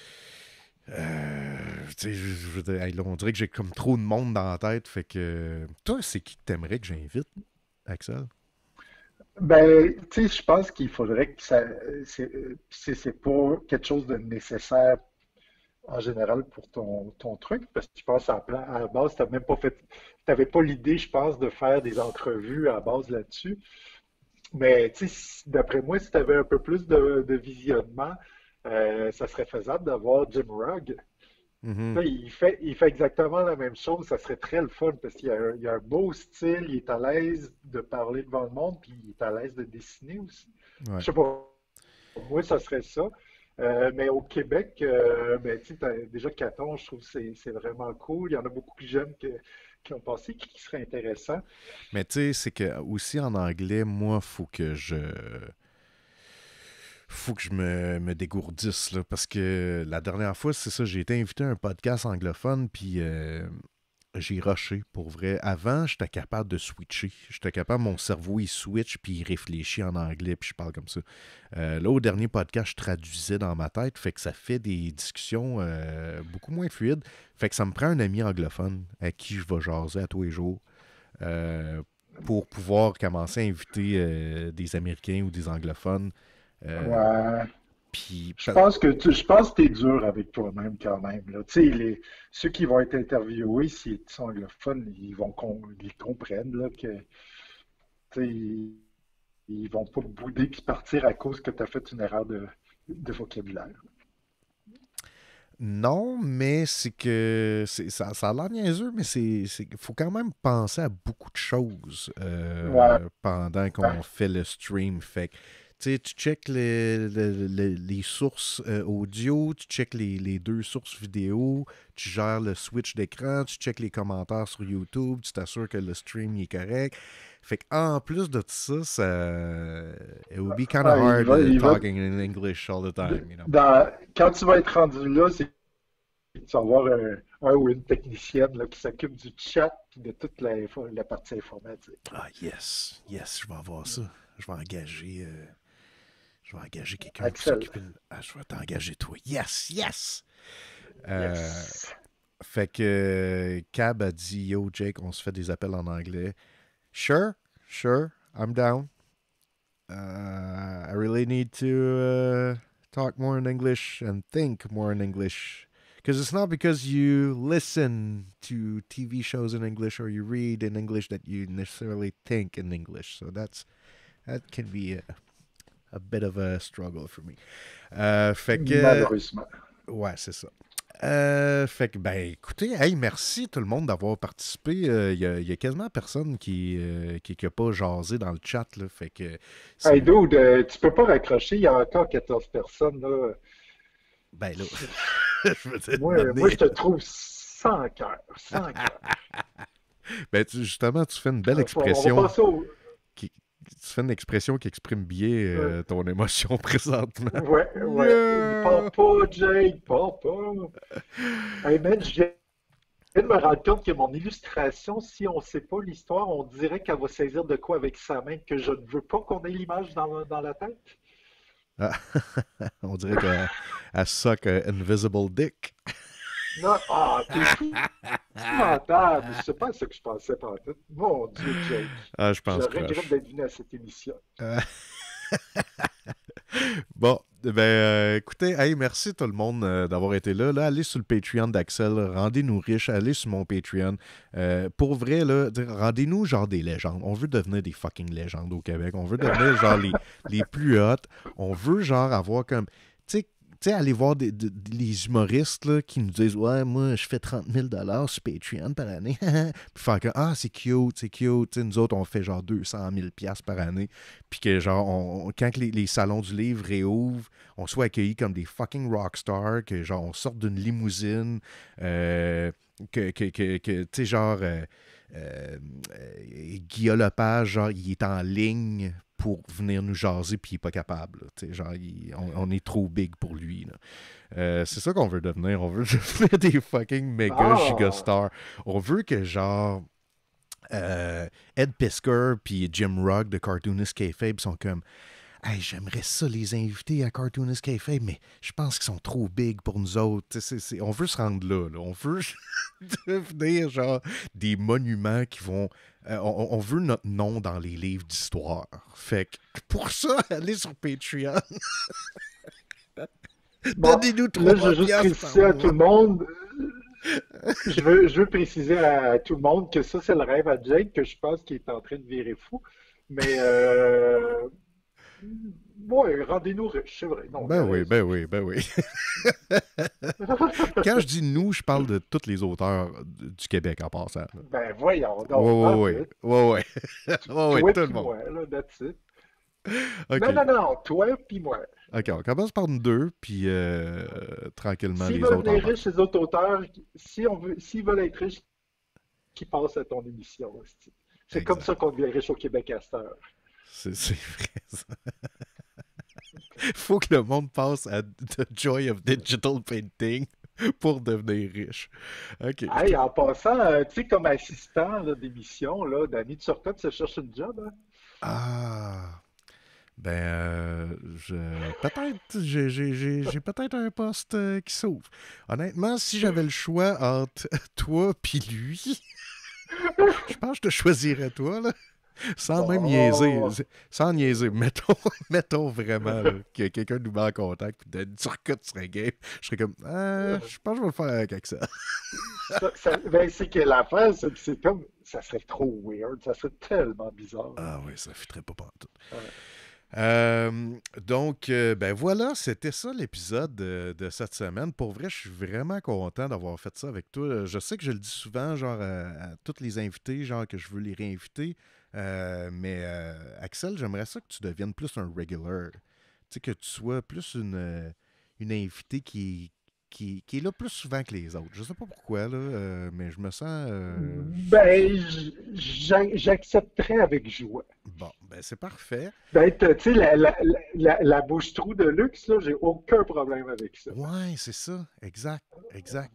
Tu sais, je veux dire, hey, là, on dirait que j'ai comme trop de monde dans la tête. Fait que. Toi, c'est qui que t'aimerais que j'invite, Axel? Ben, tu sais, je pense qu'il faudrait que ça. C'est pas quelque chose de nécessaire en général pour ton truc, parce que je pense à la base, t'as même pas fait. T'avais pas l'idée, je pense, de faire des entrevues à la base là-dessus. Mais tu sais, d'après moi, si tu avais un peu plus de visionnement, ça serait faisable d'avoir Jim Rugg. Mhm. Là, il fait exactement la même chose. Ça serait très le fun parce il a un beau style, il est à l'aise de parler devant le monde, puis il est à l'aise de dessiner aussi. Ouais. Je sais pas, moi, ça serait ça. Mais au Québec, ben, tu sais, déjà Caton, je trouve que c'est vraiment cool. Il y en a beaucoup plus jeunes qui ont passé, qui seraient intéressants. Mais tu sais, c'est que aussi en anglais, moi, faut que je me dégourdisse, là, parce que la dernière fois, c'est ça, j'ai été invité à un podcast anglophone, puis j'ai rushé, pour vrai. Avant, j'étais capable de switcher. J'étais capable, mon cerveau, il switch, puis il réfléchit en anglais, puis je parle comme ça. Là, au dernier podcast, je traduisais dans ma tête, fait que ça fait des discussions beaucoup moins fluides. Fait que ça me prend un ami anglophone à qui je vais jaser à tous les jours euh, pour pouvoir commencer à inviter des Américains ou des anglophones. Euh, Ouais. puis, Je pense que t'es dur avec toi-même quand même, là. Tu sais, ceux qui vont être interviewés, s'ils sont anglophones, ils comprennent là, que tu sais, ils vont pas bouder puis partir à cause que tu as fait une erreur de vocabulaire. non, mais c'est que ça a l'air niaiseux, mais faut quand même penser à beaucoup de choses Ouais. pendant qu'on fait le stream. Fait que, tu sais, tu checkes les sources audio, tu checkes les deux sources vidéo, tu gères le switch d'écran, tu checkes les commentaires sur YouTube, tu t'assures que le stream est correct. Fait que, en plus de ça, it would be kind of Ouais, hard il va, talking in English all the time, you know. quand tu vas être rendu là, c'est tu vas avoir un ou une technicienne là, qui s'occupe du chat et de toute la partie informatique. Ah, yes, yes, je vais avoir ça. Je vais engager, je vais engager quelqu'un pour Axel. s'occuper. Ah, je vais t'engager toi. Yes, yes! Euh, Yes. fait que Cab a dit, Yo, Jake, on se fait des appels en anglais. Sure, sure, I'm down. I really need to talk more in English and think more in English. Because it's not because you listen to TV shows in English or you read in English that you necessarily think in English. So that can be a bit of a struggle for me. Fait que, Malheureusement. ouais, c'est ça. Fait que, ben, écoutez, hey, merci tout le monde d'avoir participé. Il y a quasiment personne qui a pas jasé dans le chat, là. Fait que, Hey, c'est. dude, tu peux pas raccrocher, il y a encore 14 personnes, là. Ben là, je veux dire, Moi, je te trouve sans cœur, sans cœur. ben, justement, tu fais une belle On va expression passer au... tu fais une expression qui exprime bien euh, ton émotion présentement. ouais, ouais. Yeah! Parle pas, Jake, parle pas. Hey, man, je viens de me rendre compte que mon illustration, si on sait pas l'histoire, on dirait qu'elle va saisir de quoi avec sa main que je ne veux pas qu'on ait l'image dans la tête. Ah, on dirait qu'elle suck a invisible dick. Non, ah, t'es épouvantable. C'est pas ce que je pensais pas en tout. Mon Dieu, Jake. Ah, je Je pense regrette croche. d'être venu à cette émission. Euh, bon, ben, écoutez, hey, merci tout le monde d'avoir été là. Là, allez sur le Patreon d'Axel, rendez-nous riches, allez sur mon Patreon. Pour vrai, là, rendez-nous genre des légendes. On veut devenir des fucking légendes au Québec. On veut devenir genre les plus hautes. On veut genre avoir comme. Tu sais, aller voir les humoristes là, qui nous disent Ouais, moi, je fais 30 000 $ sur Patreon par année. Puis faire que Ah, c'est cute, c'est cute. Tu sais, nous autres, on fait genre 200 000 $ par année. Puis que genre, quand que les salons du livre réouvrent, on soit accueillis comme des fucking rockstars, que genre, on sorte d'une limousine, tu sais, genre, Guillaume Lepage, genre, il est en ligne pour venir nous jaser, puis il n'est pas capable. Là. Tu sais, genre, on est trop big pour lui. Là. C'est ça qu'on veut devenir. On veut devenir des fucking méga Ah! gigastars. On veut que, genre, Ed Piskor puis Jim Rugg de Cartoonist Kayfabe sont comme Hey, j'aimerais ça les inviter à Cartoonist Kayfabe, mais je pense qu'ils sont trop big pour nous autres. On veut se rendre là. On veut devenir genre des monuments qui vont. On veut notre nom dans les livres d'histoire. Fait que pour ça, allez sur Patreon. Bon, Donnez-nous là, je 3 veux juste piastres par préciser à tout mois. le monde, je veux préciser à tout le monde que ça, c'est le rêve à Jake, que je pense qu'il est en train de virer fou. Mais, ouais, rendez-nous riches, c'est vrai. Non, il Ben a oui, raison. ben oui, ben oui. Quand je dis nous, je parle de tous les auteurs du Québec en passant. Ben voyons Ouais, donc, ouais, pas ouais. vite. Ouais, ouais. Ouais, ouais, Toi tout le puis monde. moi, là, that's it. OK. Non, non, non, toi puis moi. OK, on commence par nous deux, puis tranquillement, S'ils les veulent autres devenir riches, embarquent. les autres auteurs, si on veut, s'ils veulent être riches, qu'ils passent à ton émission. Hostie. C'est comme Exact. ça qu'on devient riche au Québec à cette heure. C'est vrai, ça. Faut que le monde passe à The Joy of Digital Painting pour devenir riche. OK. Hey, en passant, tu sais, comme assistant là, d'émission, là, Danny Turcotte se cherche une job, hein? Ah. Ben, peut-être, j'ai peut-être un poste qui s'ouvre. Honnêtement, si j'avais le choix entre toi puis lui, je pense que je te choisirais toi, là. Sans même niaiser. Bon. Sans niaiser. Mettons, mettons vraiment là, que quelqu'un nous met en contact puis de Turcotte serait game. Je serais comme, je pense que je vais le faire avec ça. Ben, c'est que l'affaire, c'est que c'est comme, ça serait trop weird, ça serait tellement bizarre. Ah oui, ça fitterait pas pantoute. Ouais. Donc, ben voilà, c'était ça l'épisode de cette semaine. Pour vrai, je suis vraiment content d'avoir fait ça avec toi. Je sais que je le dis souvent, genre à tous les invités, genre que je veux les réinviter. Mais Axel, j'aimerais ça que tu deviennes plus un regular. Tu sais, que tu sois plus une invitée qui est là plus souvent que les autres. Je sais pas pourquoi, là, mais je me sens... Ben, j'accepterais avec joie. Bon, ben c'est parfait. Ben, tu sais, la bouche-trou de luxe, là, j'ai aucun problème avec ça. Ouais, c'est ça. Exact. Exact.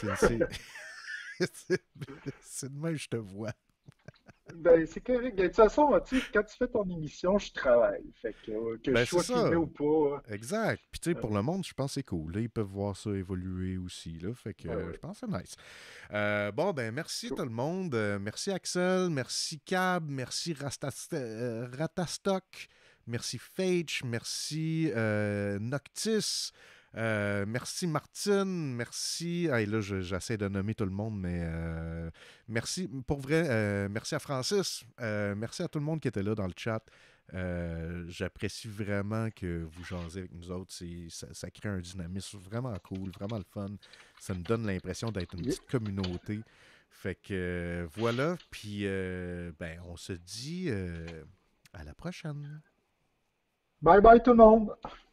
C'est c'est de même que je te vois. Ben, c'est correct. De toute façon, tu sais, quand tu fais ton émission, je travaille. Fait que je Ben, c'est sois filmé ça. ou pas. Exact. Puis, tu sais, pour le monde, je pense que c'est cool. Là, ils peuvent voir ça évoluer aussi. Là, fait que Ben je oui, pense que c'est nice. Bon, ben, merci cool. tout le monde. Merci Axel. Merci Cab. Merci Ratastock. Merci Fage. Merci Noctis. Merci Martine, merci. Hey, là, j'essaie de nommer tout le monde, mais merci pour vrai. Merci à Francis. Merci à tout le monde qui était là dans le chat. J'apprécie vraiment que vous jasez avec nous autres. Ça crée un dynamisme vraiment cool, vraiment le fun. Ça me donne l'impression d'être une Yeah. petite communauté. Fait que voilà. Puis, ben, on se dit à la prochaine. Bye bye tout le monde.